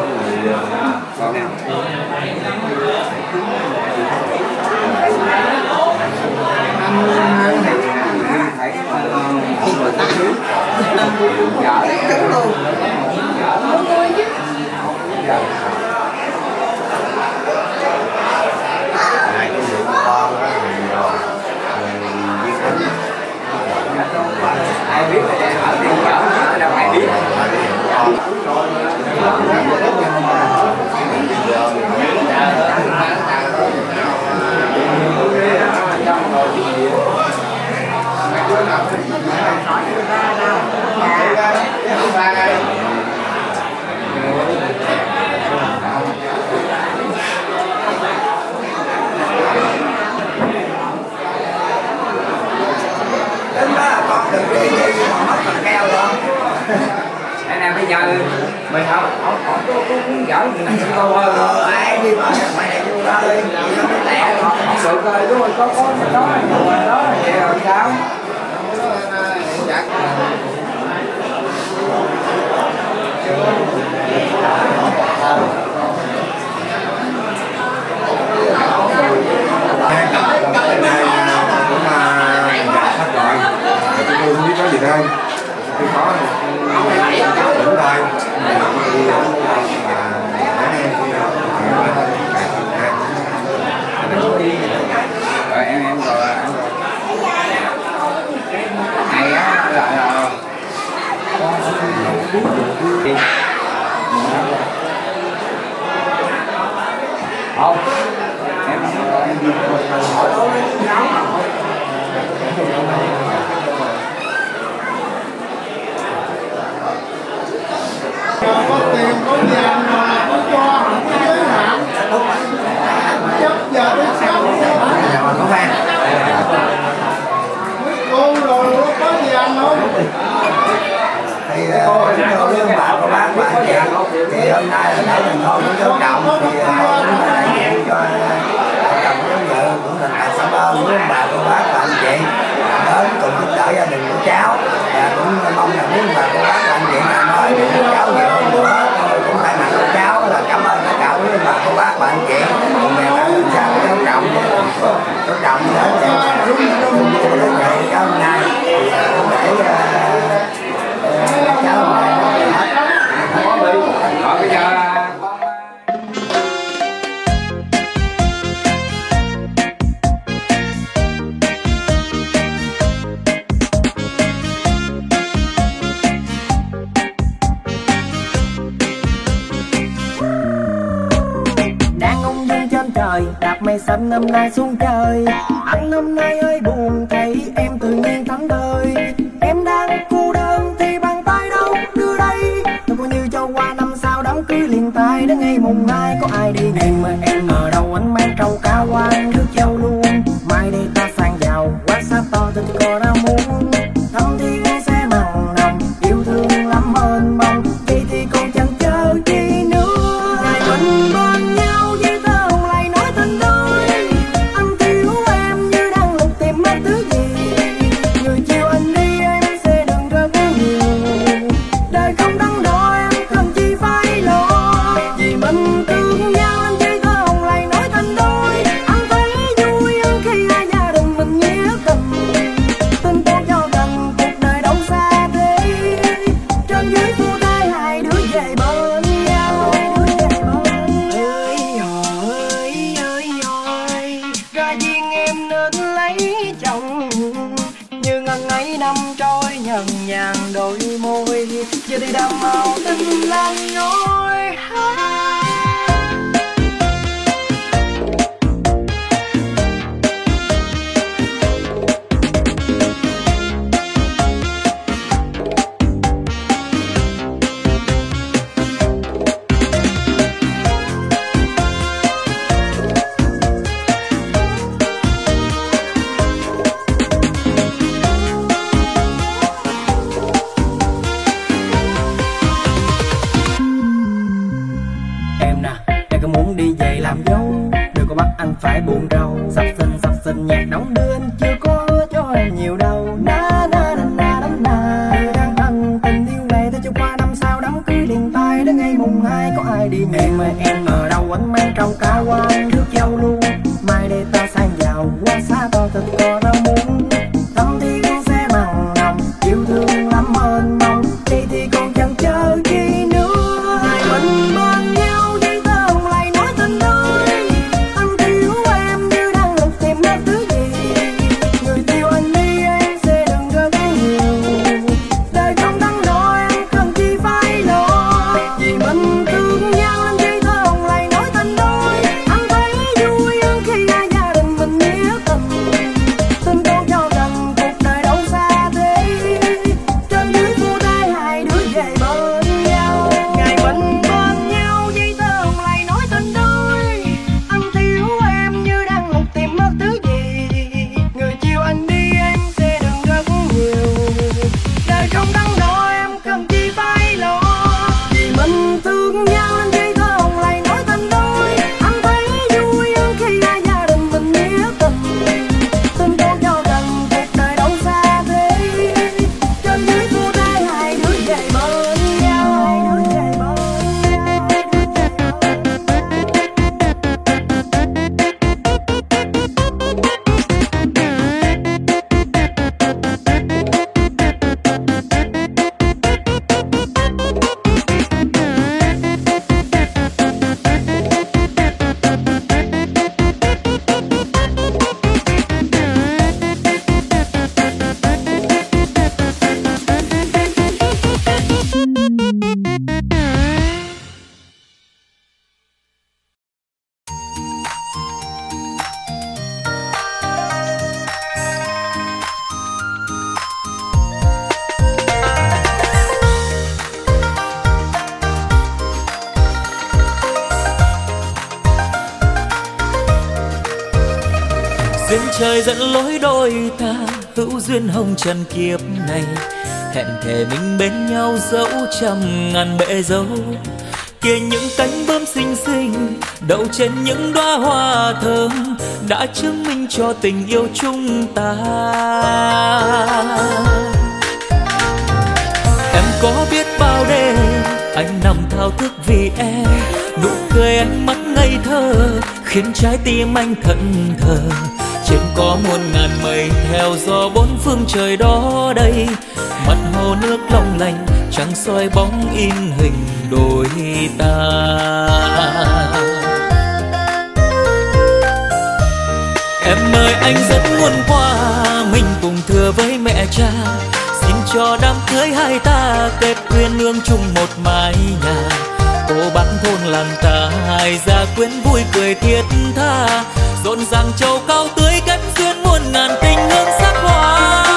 Ai biết là ở tiền chở ở đâu ai biết. Đây nè bây giờ mình không không không có muốn giỡn mình làm sao thôi. Ai đi mà mẹ vô đó đi, lẹ không được rồi đúng rồi, có có đó đó vậy rồi sao? Tôi không biết có gì đâu, tôi có đỉnh thôi, rồi em em rồi này á là không em có tiền có vàng mà có cho không có giới hạn, chấp giờ tới sáu có fan cô rồi có vàng không? Thì cô lương bà của bác bà chị thì hôm nay là để mình thôi cũng tôn trọng thì cũng là đại diện cho chồng với vợ cũng là tại cảm ơn với bà của bác và anh chị đến cùng giúp đỡ gia đình của cháu, và cũng mong là với bà của bác và anh chị là nói để cháu nhiều hơn nữa. Tôi cũng thay mặt của cháu là cảm ơn tất cả với bà của bác và anh chị cùng mẹ đã làm sao cháu trọng cháu trọng đến để đúng đúng của đến ngày cháu hôm nay thì cũng để cháu hôm nay rồi bây giờ đạp mây xanh năm nay xuống trời. Anh năm nay ơi buồn thấy em tự nhiên thắng đời. Em đang cô đơn thì bàn tay đâu đưa đây. Tôi coi như cho qua năm sau đám cưới liền tay. Đến ngày mùng hai có ai đi nhìn mà em ở đâu anh mang trâu cá quan rước dâu luôn. Mai đây ta sang giàu quá xa to tình có đã muốn. Thăm thì nghe sẽ mặn nồng yêu thương lắm ơn mong. Vậy thì còn chẳng chờ chi nữa. Ngày mình bên nhau với tơ hồng lại nói tình đôi. Anh thiếu em như đang lục tìm mất thứ gì. Người chiều anh đi em sẽ đừng rất nhiều. Đời không đắn đo em cần chi phải lo. Vì mình thương nhau anh với tơ hồng lại nói tình đôi. Anh thấy vui hơn khi hai gia đình mình nghĩa tình. Tin tốt cho gần cuộc đời đâu xa thế. Trên dưới phu thai hai đứa về bên nhau. Ơi ơi ơi ơi, ra duyên em nên lấy chồng. Như ngần ấy năm trôi nhần nhàn đôi môi. Giờ thì đào màu tình lan nhối. có muốn đi về làm dâu, đừng có bắt anh phải buồn rầu. Sắp xinh sắp xinh nhạc đóng đưa anh chưa có hứa cho em nhiều đâu. Na na na na na na. Người đang thân tình yêu này ta cho qua năm sau đám cưới liền tay đến ngày mùng hai có ai đi nhẹ. Em ơi em ở đâu anh mang trâu cá qua nước dâu luôn. Mai đây ta sang giàu qua xa to thật có ra muốn. Tâm thì con sẽ mặn nồng yêu thương lắm ơn mong. Đây thì còn chẳng chờ chi nữa. Hai mình bên nhau chỉ tao lại nói tình đôi. Anh thiếu em như đang lục tìm mất thứ gì. Người yêu anh đi em sẽ đừng rất nhiều. Đời không đắn đo em cần chi phải lo. Vì mình thương nhau nên chỉ tao lại nói tình đôi. Anh thấy vui hơn khi hai gia đình mình nghĩa tình. Tình con cho rằng cuộc đời đâu xa thế. Trên dưới phu thê hai đứa về bên nhau. Ngày mình bên nhau chỉ tao lại nói tình đôi. Anh thiếu em như đang lục tìm mất thứ gì. Người chiều anh đi em sẽ đừng rất nhiều. Đời không đắn đo em cần chi phải lo. Vì mình thương nhau nên chỉ tao lại nói tình đôi. Anh thấy vui hơn khi hai gia đình mình nghĩa tình. Tình con cho rằng cuộc đời đâu xa thế. Trên dưới phu thê hai đứa về bên nhau. Hai đứa về bên nhau. Duyên trời dẫn lối đôi ta, hữu duyên hồng trần kiếp này. Hẹn thề mình bên nhau dẫu trăm ngàn bể dâu. Kia những cánh bướm xinh xinh đậu trên những đóa hoa thơm đã chứng minh cho tình yêu chúng ta. Em có biết bao đêm anh nằm thao thức vì em. Nụ cười ánh mắt ngây thơ khiến trái tim anh thẫn thờ. Trên có muôn ngàn mây theo gió bốn phương trời đó đây. Mặt hồ nước long lanh trăng soi bóng in hình đôi ta. Em ơi anh rất muốn qua mình cùng thưa với mẹ cha. Xin cho đám cưới hai ta kết uyên ương chung một mái nhà. Cô bác thôn làng ta hai gia quyến vui cười thiết tha. Rộn ràng châu cao tưới kết duyên muôn ngàn tình hương sắc hoa.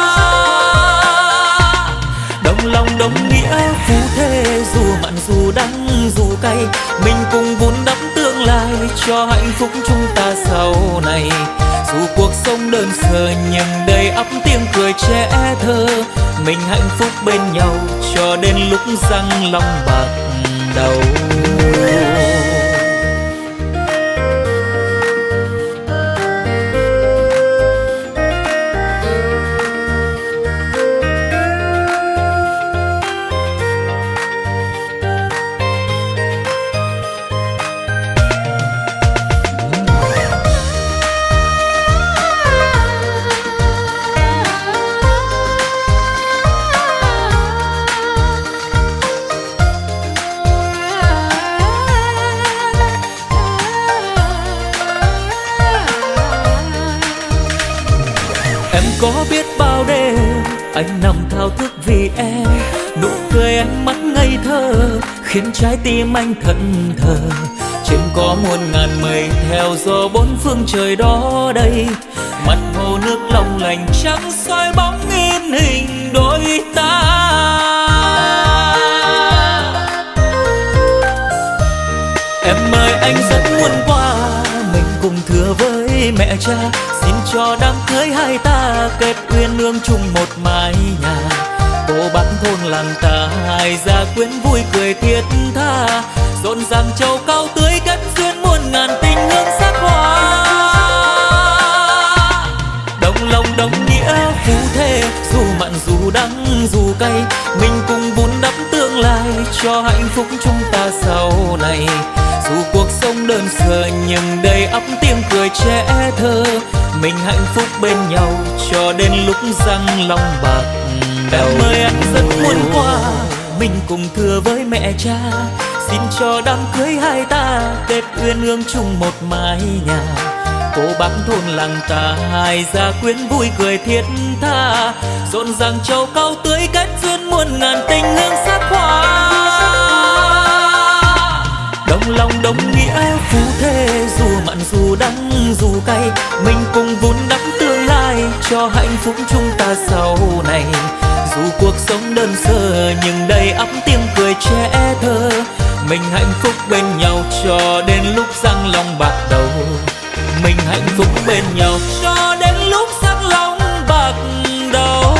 Đồng lòng đồng nghĩa phú thế dù mặn dù đắng dù cay. Mình cùng vun đắp tương lai cho hạnh phúc chúng ta sau này. Dù cuộc sống đơn sơ nhưng đầy ắp tiếng cười trẻ thơ. Mình hạnh phúc bên nhau cho đến lúc răng long bạc đầu. Có biết bao đêm anh nằm thao thức vì em. Nụ cười ánh mắt ngây thơ khiến trái tim anh thẫn thờ. Trên có muôn ngàn mây theo gió bốn phương trời đó đây. Mặt hồ nước long lanh trắng soi bóng in hình đôi ta. Em ơi anh rất muốn qua mình cùng thưa với mẹ cha. Xin cho đám cưới hai ta kết uyên ương chung một mái nhà. Cô bác thôn làng ta hai gia quyến vui cười thiết tha. Rộn ràng châu cao tưới kết duyên sơ nhưng đầy ắp tiếng cười trẻ thơ. Mình hạnh phúc bên nhau cho đến lúc răng long bạc đầu. Em ơi anh rất muốn qua, mình cùng thưa với mẹ cha, xin cho đám cưới hai ta Tết uyên ương chung một mái nhà. Cô bác thôn làng ta hai gia quyến vui cười thiết tha, rộn ràng châu cao tưới kết duyên muôn ngàn tình hương sắc hoa. Đồng lòng đồng nghĩa phú thế, dù mặn dù đắng dù cay, mình cùng vun đắp tương lai cho hạnh phúc chúng ta sau này. Dù cuộc sống đơn sơ nhưng đầy ắp tiếng cười trẻ thơ, mình hạnh phúc bên nhau cho đến lúc răng long bạc đầu. Mình hạnh phúc bên nhau cho đến lúc răng long bạc đầu.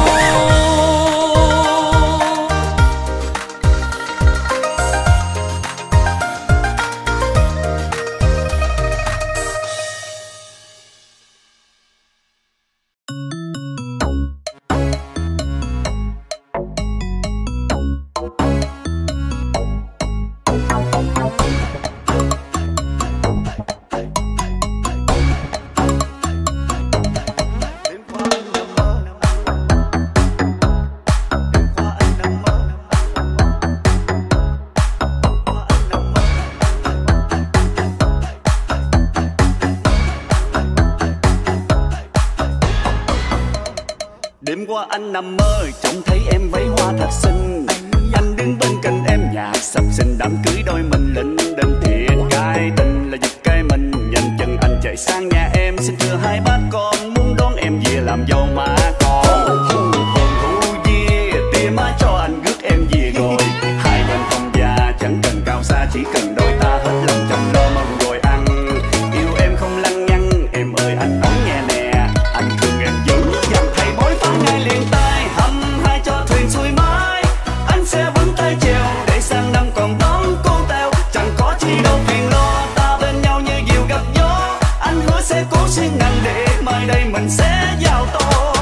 Đêm qua anh nằm mơ trông thấy em váy hoa thật xinh, anh đứng bên cạnh em nhạc sập sình đám cưới đôi mình lĩnh đinh thiệt cái tình là giật cây mình. Nhanh chân anh chạy sang nhà em xin thưa hai bác con muốn đón em về làm dâu má con. Hồn hú dê tia má cho anh rước em về rồi, hai bên không già chẳng cần cao xa chỉ cần đôi ta hết lòng chăm lo mong rồi ăn. Yêu em không lăng nhăng em ơi anh nói nghe nè, anh thương em dữ dằn thầy bói phá ngay liền tay hăm hai cho thuyền xuôi mãi. Anh sẽ vững tay chèo để sang năm còn đón cô tèo, chẳng có chi đâu phiền lo ta bên nhau như diều gặp gió. Anh hứa sẽ cố xuyên ngàn để mai đây mình sẽ giao to.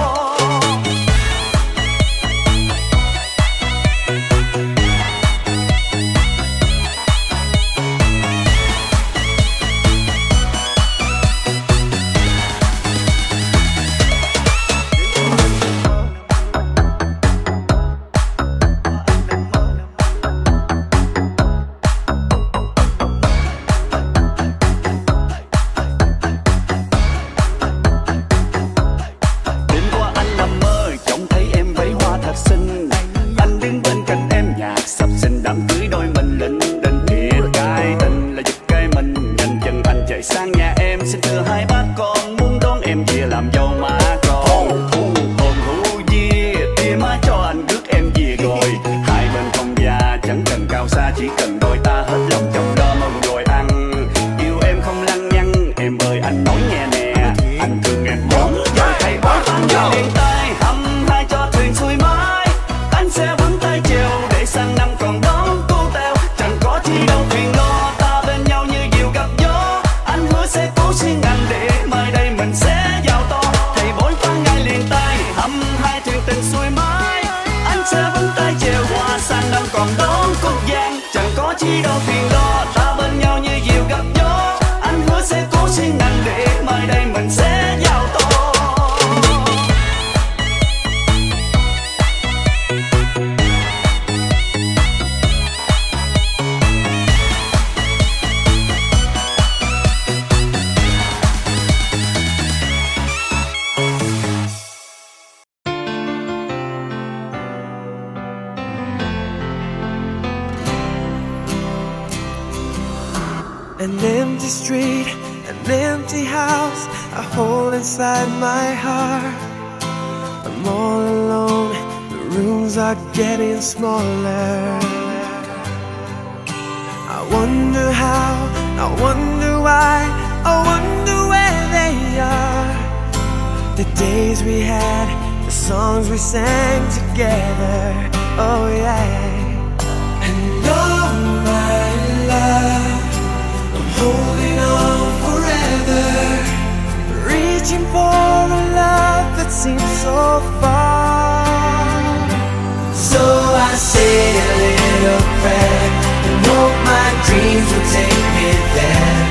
An empty street, an empty house, a hole inside my heart. I'm all alone, the rooms are getting smaller. I wonder how, I wonder why, I wonder where they are. The days we had, the songs we sang together, oh yeah. And all my love, holding on forever, reaching for a love that seems so far. So I say a little prayer and hope my dreams will take me there.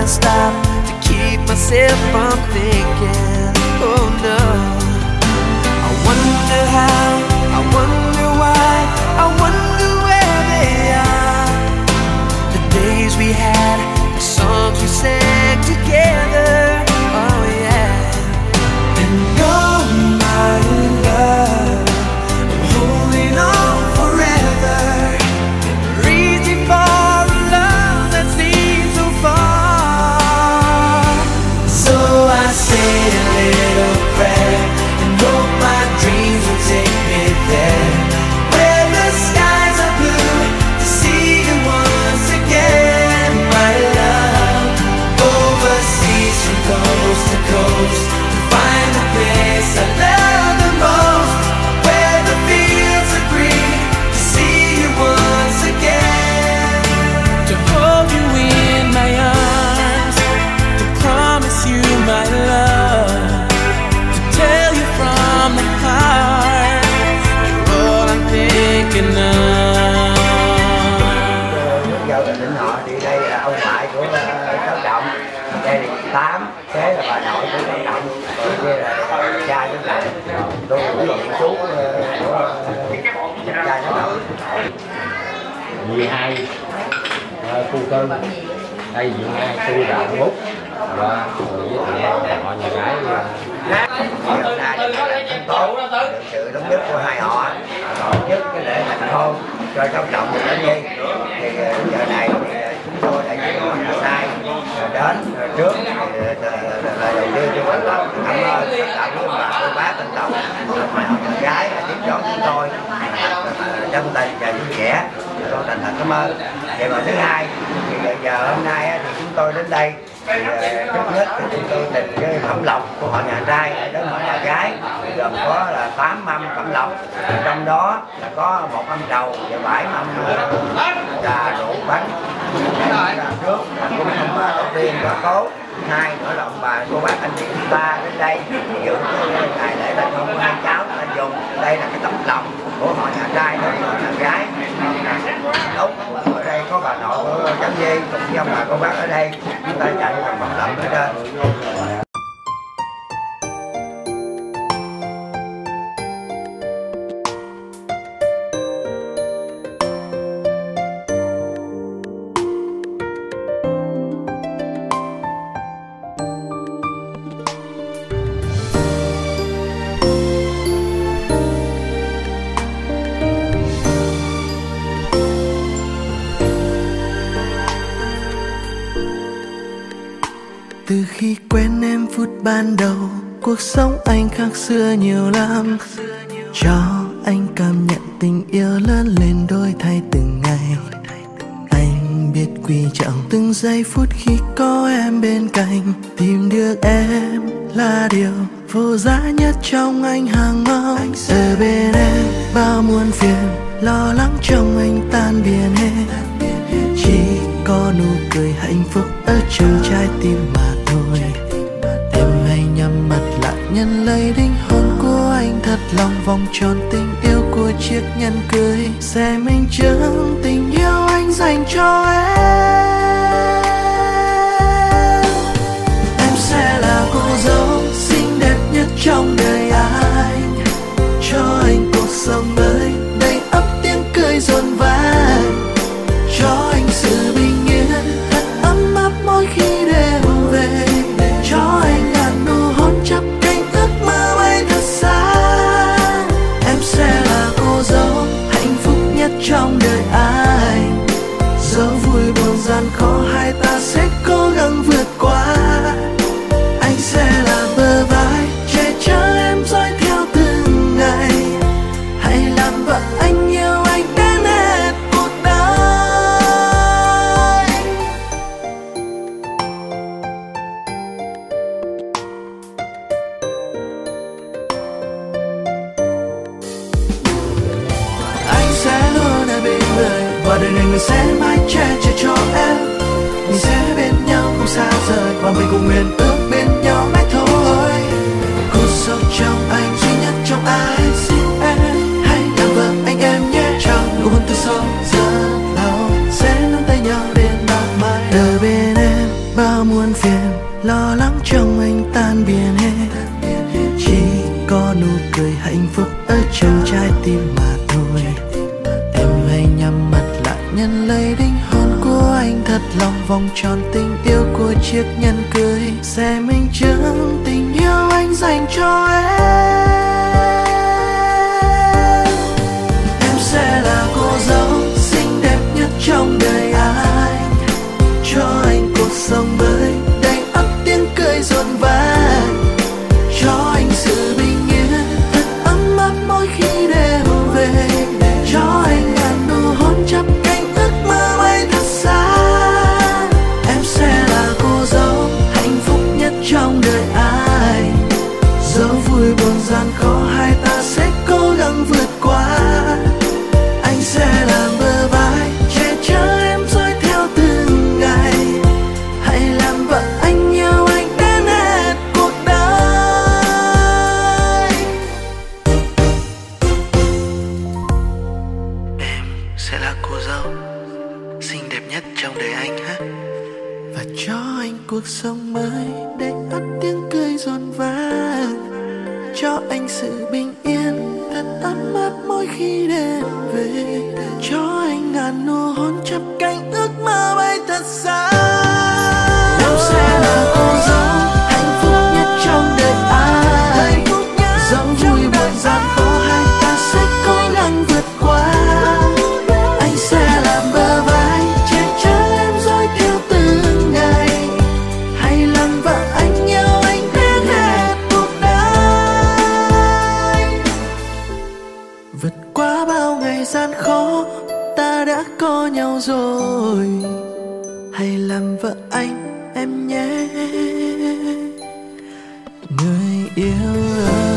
can't stop to keep myself from thinking. Oh no. I wonder how, I wonder why, I wonder where they are. The days we had, the songs we sang together. Oh yeah. And oh my love, I'm holding on forever, reaching for a love that seems so far. So I say a little prayer and hope my dreams will take me there, where the skies are blue, to see you once again, my love. Overseas from coast to coast, to find the place I love the most, where the fields are green, to see you once again. To hold you in my arms, to promise you my love, to tell you from the heart, you're all I'm thinking of. Giờ là định họ thì đây là ông ngoại của Cháu Trọng, đây là Tám, kế là bà nội của Cháu Trọng, rồi kia là cha Cháu Trọng, tôi là chú của cha Cháu Trọng. mười hai khu cưng, đây diện hai tôi là Bút và giới thiệu họ nhà gái. Hôm nay là tốt được sự thống nhất của hai họ tổ chức cái lễ thành hôn cho Cháu Trọng và Cháu Nhi. Thì đến giờ này thì chúng tôi đã chỉ có nhà sai đến trước thì lời đầu tiên chúng tôi cảm ơn tất cả quý bà cô bác tân tộc hai họ nhà gái đã tiếp đón chúng tôi chân tình và vui vẻ. Tôi thành thật cảm ơn. Vậy mà thứ hai thì giờ hôm nay thì chúng tôi đến đây thì trước hết thì chúng tôi trình cái phẩm lộc của họ nhà trai đến họ nhà gái, gồm có là tám mâm phẩm lộc, trong đó là có một mâm trầu và bảy mâm trà rượu bánh. Trước là cũng không đầu tiên có cố, hai nữa là ông bà cô bác anh chị chúng ta đến đây dự cái ngày lễ thành hôn của hai cháu ta dùng đây là cái tấm lòng của họ nhà trai đối với họ nhà gái. Đúng, ở đây có bà nội của Cháu Nhi cùng với ông bà cô bác ở đây, chúng ta chạy bằng phẩm lộc hết trơn. Từ khi quen em phút ban đầu, cuộc sống anh khác xưa nhiều lắm. Cho anh cảm nhận tình yêu lớn lên đổi thay từng ngày. Anh biết quý trọng từng giây phút khi có em bên cạnh. Tìm được em là điều vô giá nhất trong anh hàng mong. Ở bên em bao muôn phiền, lo lắng trong anh tan biến hết. Chỉ có nụ cười hạnh phúc ở trong trái tim mà thôi. Em hãy nhắm mắt lại nhận lấy linh hồn của anh, thật lòng vòng tròn tình yêu của chiếc nhẫn cưới sẽ minh chứng tình yêu anh dành cho em. Em sẽ là cô dâu xinh đẹp nhất trong đời anh, cho anh cuộc sống mới đầy ắp tiếng cười rộn vang, cho anh sự bình yên thật ấm áp mỗi khi đêm về, cho anh ngàn nụ hôn chắp cánh ước mơ bay thật xa. Em sẽ là cô dâu hạnh phúc nhất trong đời anh, dẫu vui buồn gian khó hai ta sẽ cố gắng vượt qua. Anh sẽ là bờ vai che chở em dõi theo từng ngày, hãy làm vợ anh yêu anh đến hết cuộc đời. Anh sẽ luôn ở bên người và đời này người sẽ mãi che chở cho em. Mình buồn phiền, lo lắng trong anh tan biến hết. Chỉ có nụ cười hạnh phúc ở trong trái tim mà thôi. Em hãy nhắm mắt lại nhận lấy đinh hôn của anh, thật lòng vòng tròn tình yêu của chiếc nhẫn cưới sẽ minh chứng tình yêu anh dành cho em. Em sẽ là cô dâu xinh đẹp nhất trong đời anh, cho anh cuộc sống mới đầy ắp tiếng cười rộn vang, cho anh sự bình yên thật ấm áp mỗi khi đêm về, cho anh ngàn nụ hôn chắp cánh ước mơ bay thật xa. Em sẽ là cô dâu hạnh phúc nhất trong đời anh, dẫu vui buồn gian khó hai ta sẽ cố gắng vượt qua. Anh sẽ làm bờ vai che chở em dõi theo từng ngày, hãy làm vợ anh yêu anh đến hết cuộc đời. Em sẽ là cô dâu xinh đẹp nhất trong đời anh ha, và cho anh cuộc sống mới để ắt tiếng cười rộn vang, cho anh sự bình yên thật ấm áp mỗi khi đêm về, cho anh ngàn nụ hôn chắp cánh ước mơ bay thật xa. Em sẽ là cô dâu hạnh phúc nhất trong đời anh, dẫu vui buồn gian khó hai ta sẽ cố gắng vượt qua. Anh sẽ làm bờ vai che chở em dõi theo từng ngày, hãy làm vợ anh yêu anh đến hết cuộc đời. Vượt qua bao ngày gian khó ta đã có nhau rồi, hãy làm vợ anh em nhé người yêu ơi.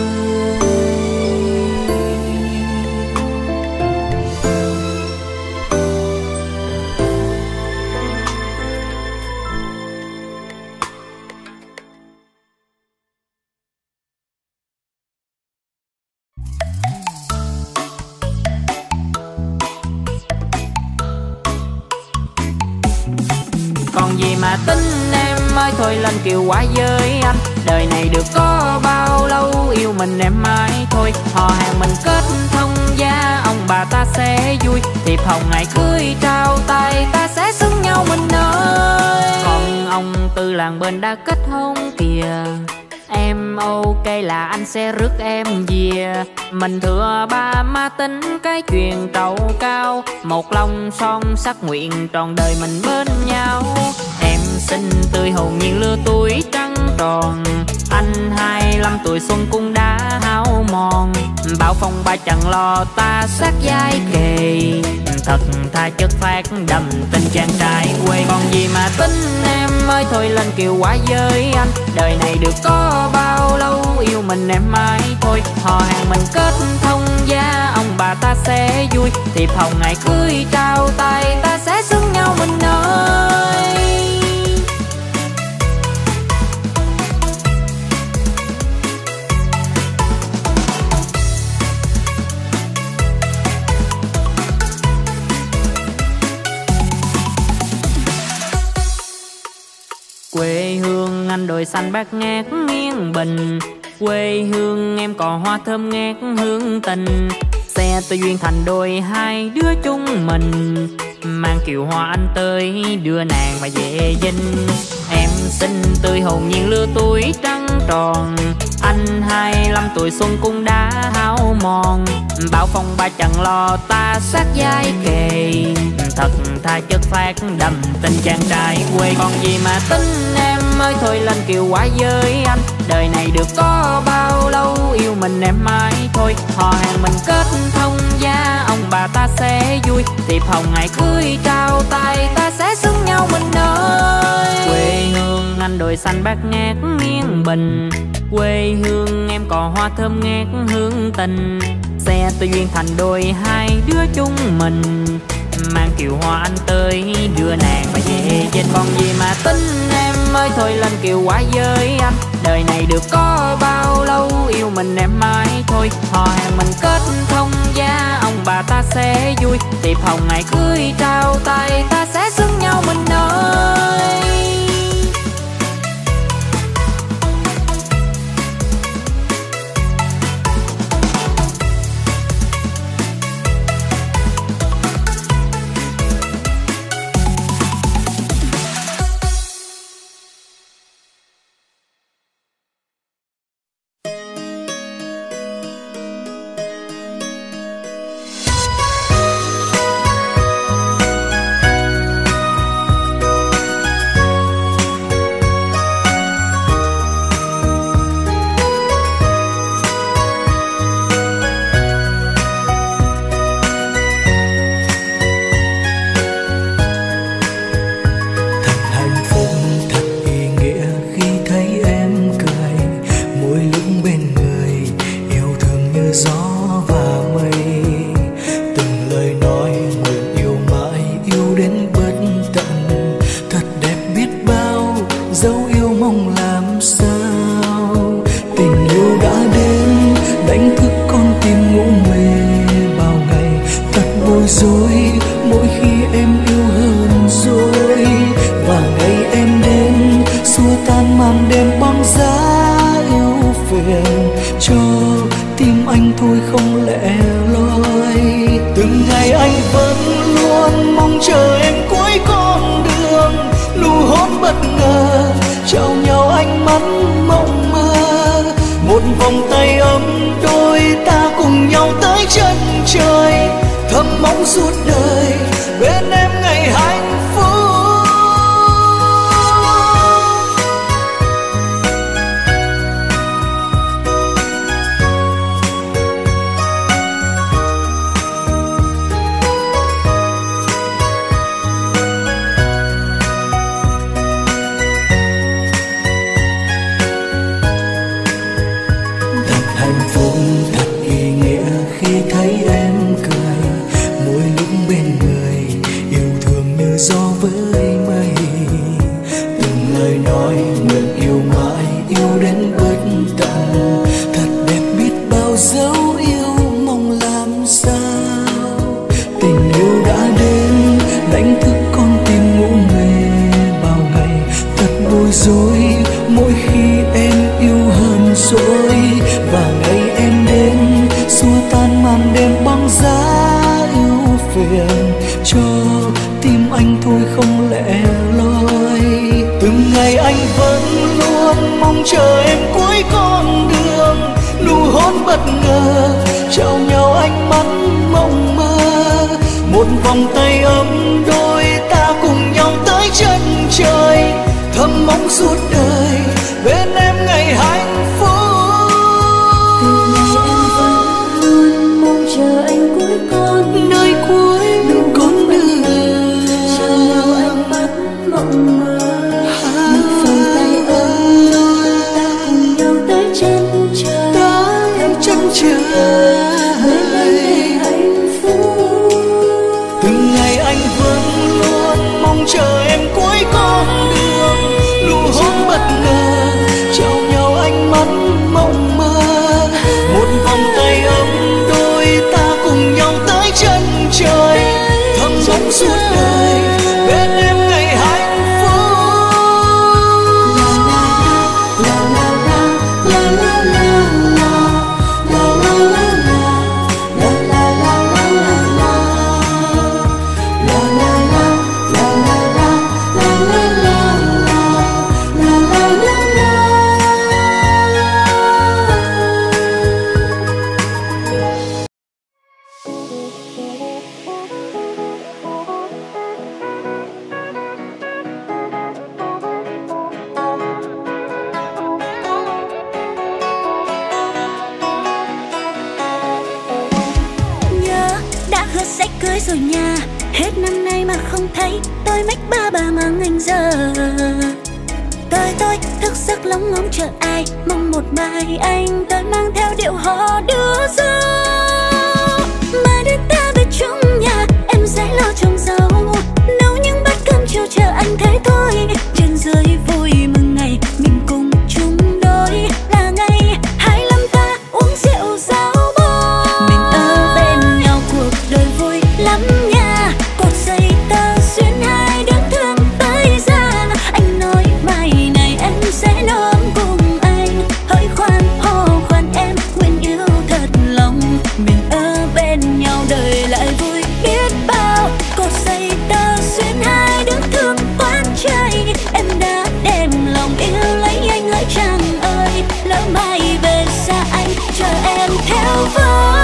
Còn gì mà tính em ơi, thôi lên kiều quá với anh. Đời này được có bao lâu, yêu mình em mãi thôi. Họ hàng mình kết thông gia, ông bà ta sẽ vui. Thiệp hồng ngày cưới trao tay, ta sẽ xứng nhau mình ơi. Còn ông tư làng bên đã kết hôn kìa, em ok là anh sẽ rước em về. Mình thừa ba má tính cái chuyện trầu cao, một lòng son sắc nguyện tròn đời mình bên nhau. Em xinh tươi hồn nhiên lứa tuổi trắng tròn, anh hai lăm tuổi xuân cũng đã hao mòn. Bao phong ba chẳng lo ta sát vai kề, thật tha chất phát đậm tình chàng trai quê. Còn gì mà tính em ơi, thôi lên kiều quá với anh. Đời này được có bao lâu, yêu mình em mãi thôi. Họ hàng mình kết thông gia, ông bà ta sẽ vui. Thiệp hồng ngày cưới trao tay, ta sẽ xứng nhau mình ơi. Quê hương anh đồi xanh bát ngát nghiêng bình, quê hương em còn hoa thơm ngát hương tình. Xe tôi duyên thành đôi hai đứa chúng mình, mang kiều hoa anh tới đưa nàng mà về dinh. Em xinh tươi hồn nhiên lứa tuổi trắng tròn, anh hai lăm tuổi xuân cũng đã hao mòn. Bao phong ba chẳng lo ta sát vai kề, thật tha chất phát đậm tình chàng trai quê. Còn gì mà tính em ơi, thôi lên kiều quá với anh. Đời này được có bao lâu, yêu mình em mãi thôi. Họ hàng mình kết thông gia, ông bà ta sẽ vui. Thiệp hồng ngày cưới trao tay, ta sẽ xứng nhau mình ơi. Quê hương anh đồi xanh bát ngát nghiêng bình, quê hương em còn hoa thơm ngát hương tình. Xe tôi duyên thành đôi hai đứa chúng mình, mang kiều hoa anh tới đưa nàng mà về dinh. Còn gì mà tính em ơi, thôi lên kiều quá với anh. Đời này được có bao lâu, yêu mình em mãi thôi. Họ hàng mình kết thông gia, ông bà ta sẽ vui. Thiệp hồng ngày cưới trao tay, ta sẽ xứng nhau mình ơi. mong suốt đời bên em ngày hạnh phúc. Thật hạnh phúc, thật ý nghĩa khi thấy em cười, mỗi lúc bên người yêu thương như gió với mây. Từng lời nói nguyện yêu mãi, yêu đến bất tận, thật đẹp biết bao dấu yêu mong làm sao. Tình yêu đã đến đánh thức con tim ngủ mê bao ngày, thật bối rối mỗi khi em yêu hơn dỗi. Và ngày em đến xua tan màn đêm băng giá ưu phiền, cho tim anh thôi không lẻ loi. Từng ngày anh vẫn luôn mong chờ em cuối con đường, nụ hôn bất ngờ trao nhau ánh mắt mộng mơ. Một vòng tay ấm đôi ta cùng nhau tới chân trời, thầm mong suốt đời bên em ngày hạnh phúc. Chờ anh cuối con nơi cuối con đường, trao nhau ánh mắt mộng mơ. Một vòng tay ấm đôi ta cùng nhau tới chân trời, tới chân trời bên em ngày hạnh phúc. Từng ngày anh vẫn luôn mong chờ em cuối con đường, nụ hôn bất ngờ trao nhau ánh mắt mộng mơ. Một vòng tay ấm cùng nhau tới chân trời, thầm mong suốt đời bên em ngày hạnh phúc. La la la la la la la la la la la la la la la la la la rồi nha. Hết năm nay mà không thấy tôi mách ba bà mang anh giờ. Tôi tôi thức giấc lóng ngóng chờ ai, mong một mai anh tới mang theo điệu hò đưa dâu. Mà đến ta về chung nhà em sẽ lo trồng rau, nấu những bát cơm chiều chờ anh thấy thôi. Trên dưới vui mừng ngày mình cùng chung đôi, là ngày hai mươi lăm ta uống rượu rau bò. Mình ở bên nhau cuộc đời vui lắm nha, cột dây tơ xuyên hai đứa thương tới gian. Anh nói mai này em sẽ nôm cùng anh, hỡi khoan hô khoan em nguyện yêu thật lòng. Mình ở bên nhau đời lại vui biết bao, cột dây tơ xuyên hai đứa thương quán chay. Em đã đem lòng yêu lấy anh hỡi chàng ơi, lỡ mai về xa anh chờ em theo với.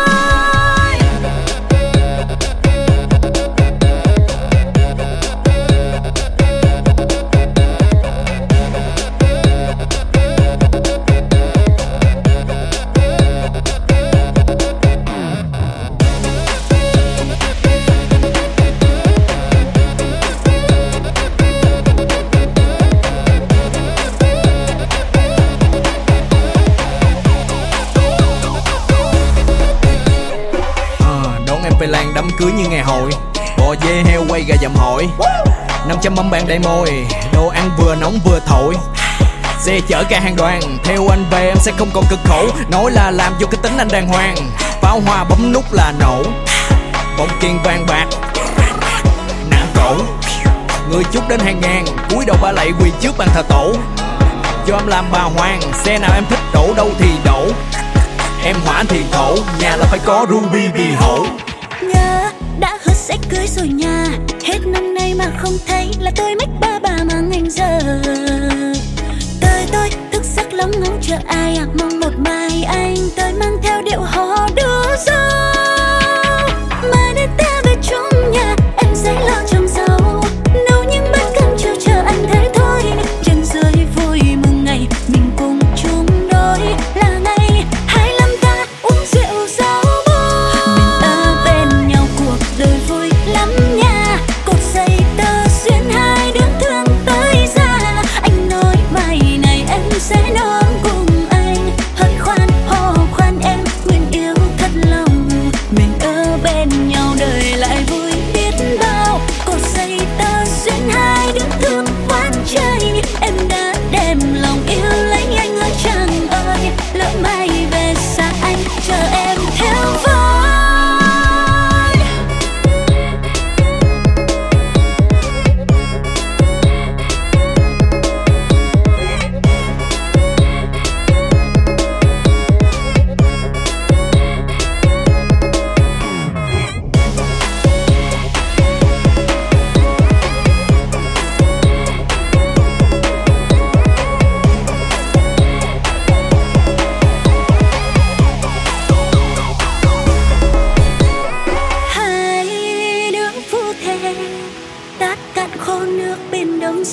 Về làng đám cưới như ngày hội, bò dê heo quay gà dầm hội, năm trăm mâm bàn đầy môi, đồ ăn vừa nóng vừa thổi. Xe chở cả hàng đoàn, theo anh về em sẽ không còn cực khổ. Nói là làm vô cái tính anh đàng hoàng, pháo hoa bấm nút là nổ. Bông kiên vàng bạc nặng cổ, người chúc đến hàng ngàn, cúi đầu ba lạy quỳ trước bàn thờ tổ. Cho em làm bà hoàng, xe nào em thích đổ đâu thì đổ. Em hỏa thì thổ, nhà là phải có ruby vì hổ. Nhớ đã hứa sẽ cưới rồi nha, hết năm nay mà không thấy là tôi mách ba bà mang anh giờ. Tôi tôi thức giấc lóng ngóng chờ ai à, mong một mai anh tới mang theo điệu hò đưa dâu. Mà đến ta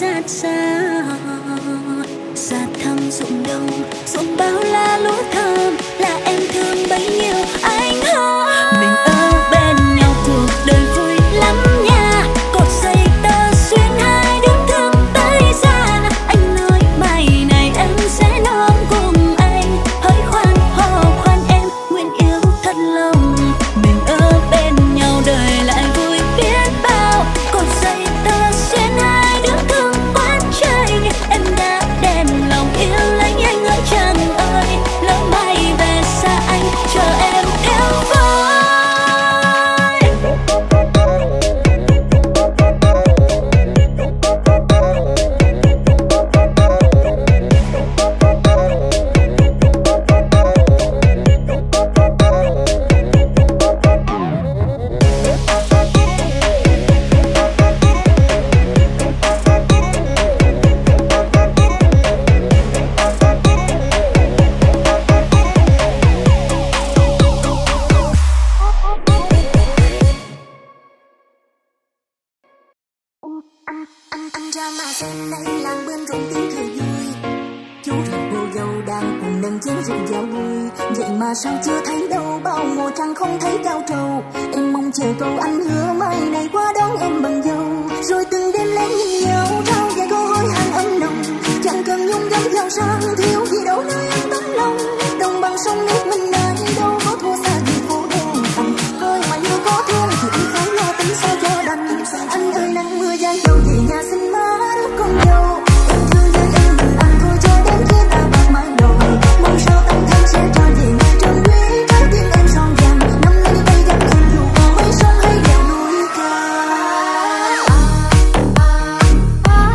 sát sao. Xa thăm ruộng đồng, ruộng bao la lúa thơm, là em thương bấy nhiêu anh hơn. Mình ở bên nhau cuộc đời vui lắm nha, cột dây tơ xuyên hai đứa thương tới xa. Anh nói mai này em sẽ non cùng anh, hỡi khoan hò khoan em nguyện yêu thật lòng. Mình ở bên nhau đời lại vui biết bao, cột dây tơ xuyên hai đứa thương quá trời. Em đã đem lòng yêu lấy anh ơi chàng ơi, lỡ mai về xa anh chờ em yêu vơi. Anh ra mà xem đây làng bên rộn tiếng cười vui, chú rể cô dâu đang cùng nâng chén rượu giao vui. Vậy mà sao chưa thấy đâu, bao mùa trăng không thấy cao trầu. Em mong chờ câu anh hứa mai này qua đón em bằng dâu. Rồi từng đêm lén nhìn nhau trao vài câu hối hàn ấm nồng, chẳng cần nhung gấm giàu sang thiếu gì đâu nơi anh tấm lòng. Đồng bằng sông nước mình nơi đâu có thua xa gì phố đèn thầm. Coi mà như có thương thì anh phải lo tính sao cho đành. Anh ơi nắng mưa gian dâu về nhà xin má đứa con dâu. Em thương như em người anh thôi cho đến khi ta bạc mãi đồi. Mong sao anh thân sẽ cho về trân quý trái tim em son vàng. Năm nay tay dắt em dù có mấy sông hay đèo núi cao.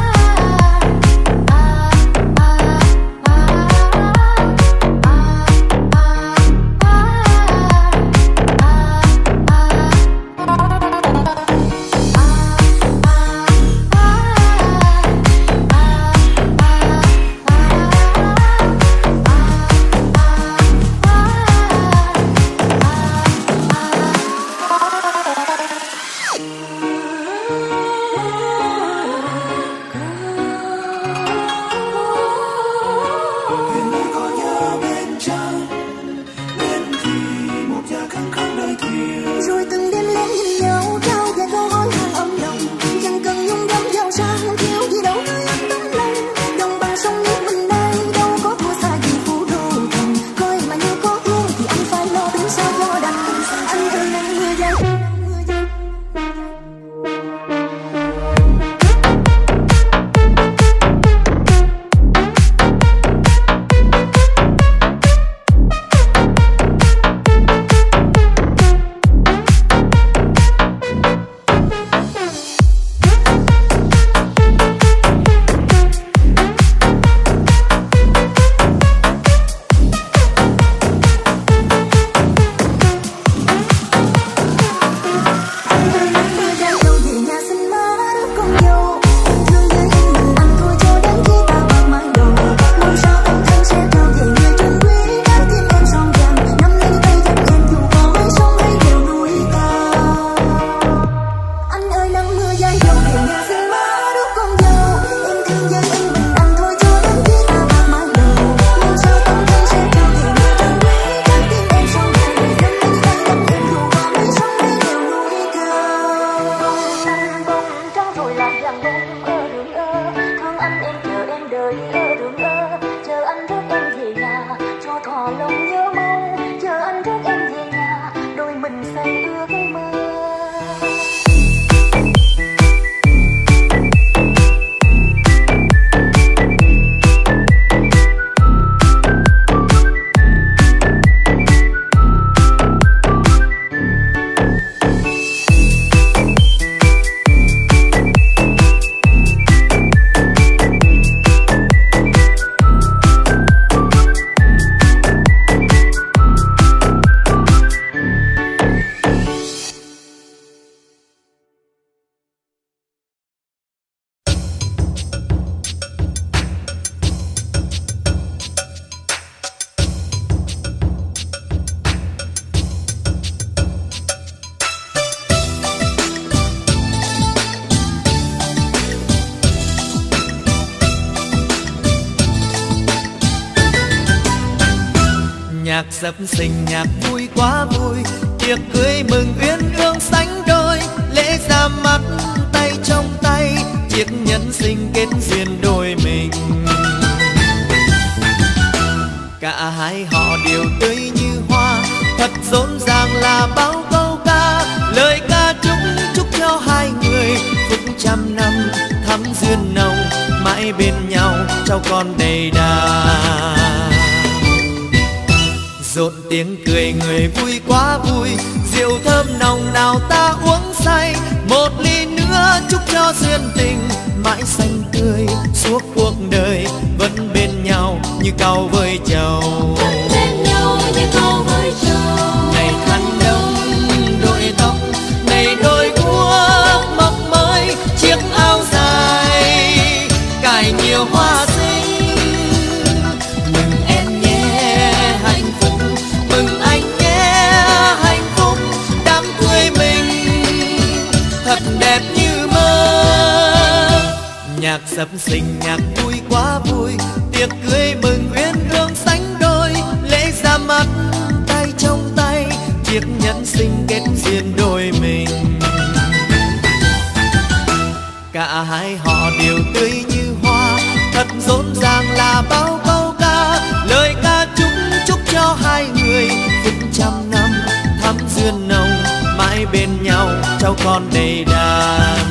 Nhạc sập sình nhạc vui quá vui, tiệc cưới mừng uyên ương sánh đôi, lễ ra mắt tay trong tay, chiếc nhẫn sinh kết duyên đôi mình. Cả hai họ đều tươi như hoa, thật rộn ràng là bao câu ca, lời ca chúc chúc cho hai người phúc trăm năm thắm duyên nồng, mãi bên nhau cháu con đầy đà. Rộn tiếng cười người vui quá vui, rượu thơm nồng nào ta uống say, một ly nữa chúc cho duyên tình mãi xanh tươi suốt cuộc đời, vẫn bên nhau như cau với trầu. Vẫn bên nhau như cau với trầu. Này khăn đông đội tóc, này đôi guốc mọc mới, chiếc áo dài cài nhiều hoa xinh. Mừng em nhé hạnh phúc, mừng anh nhé hạnh phúc, đám cưới mình thật đẹp như mơ. Nhạc sập sình nhạc vui quá vui, tiệc cưới mừng uyên ương sánh đôi, lễ ra mắt tay trong tay, chiếc nhẫn sinh kết duyên đôi mình. Cả hai họ đều tươi như hoa, thật rộn ràng là bao câu ca, lời ca chúc chúc cho hai người phúc trăm năm thắm duyên nồng, mãi bên nhau cháu con đầy đàn.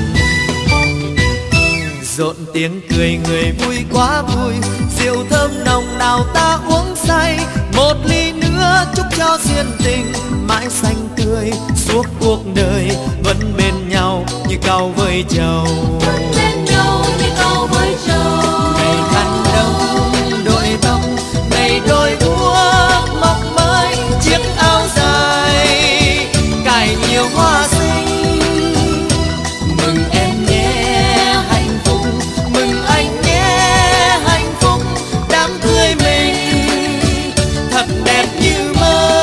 Rộn tiếng cười người vui quá vui, rượu thơm nồng nào ta uống say, một ly nữa chúc cho duyên tình mãi xanh tươi suốt cuộc đời, vẫn bên nhau như cau với trầu. Vẫn bên nhau như cau với trầu. Này khăn đông đội tóc, này đôi guốc mọc mới, chiếc áo dài cài nhiều hoa xinh. Mừng em nhé hạnh phúc, mừng anh nhé hạnh phúc, đám cưới mình thật đẹp như mơ.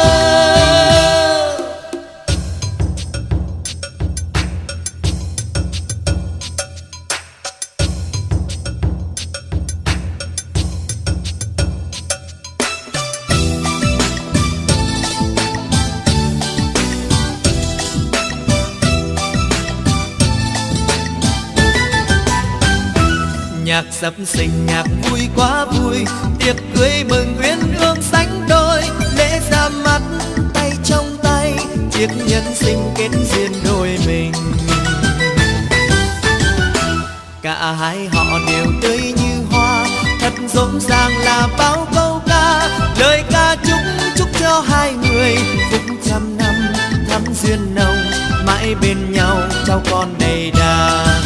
Nhạc sập sình nhạc vui quá vui, tiệc cưới mừng uyên ương sánh đôi, lễ ra mắt tay trong tay, chiếc nhẫn sinh kết duyên đôi mình. Cả hai họ đều tươi như hoa, thật rộn ràng là bao câu ca, lời ca chúc chúc cho hai người phúc trăm năm thắm duyên nồng, mãi bên nhau cháu con đầy đàn.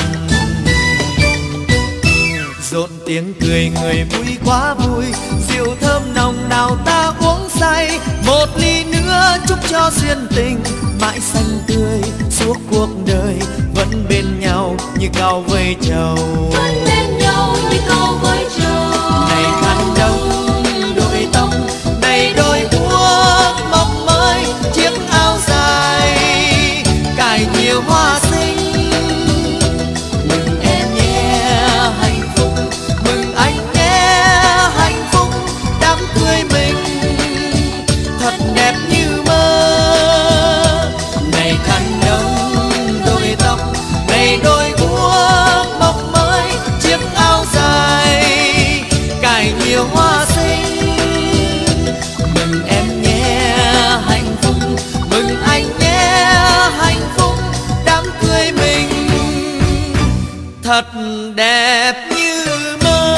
Rộn tiếng cười người vui quá vui, rượu thơm nồng nào ta uống say, một ly nữa chúc cho duyên tình mãi xanh tươi suốt cuộc đời, vẫn bên nhau như cau với trầu. Vẫn bên nhau như cau với trầu. Này khăn đông đội tóc, này đôi guốc mọc mới, chiếc áo dài cài nhiều hoa xinh. Mừng em nhé hạnh phúc, mừng anh nhé hạnh phúc, đám cưới mình thật đẹp như mơ. Này khăn đông đôi tóc, này đôi guốc mọc mới, chiếc áo dài cài nhiều hoa xinh. Mừng em nhé hạnh phúc, mừng anh nhé hạnh phúc, đám cưới mình thật đẹp như mơ.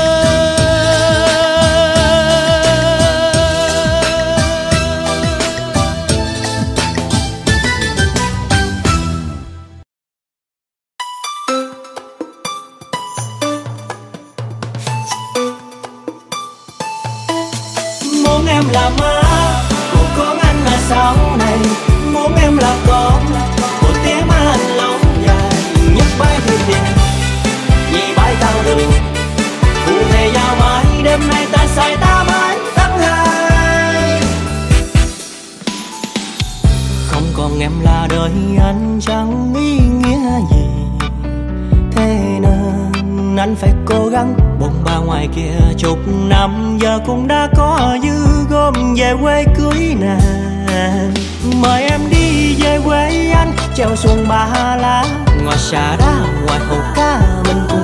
Muốn em là má của con anh là sau này, muốn em là con của tiếng má anh lâu dài. Nhắc bài thuyền tiền vì bài tàu đường, cụ thể giao mãi đêm nay ta say ta mãi tháng hai. Không còn em là đời anh chẳng ý nghĩa gì, thế nên anh phải cố gắng bông ba ngoài kia chục năm giờ cũng đã có dư gom về quê cưới nàng. Mời em đi về quê anh treo xuồng ba lá, ngọt xà đá ngoài hồ cá mình cùng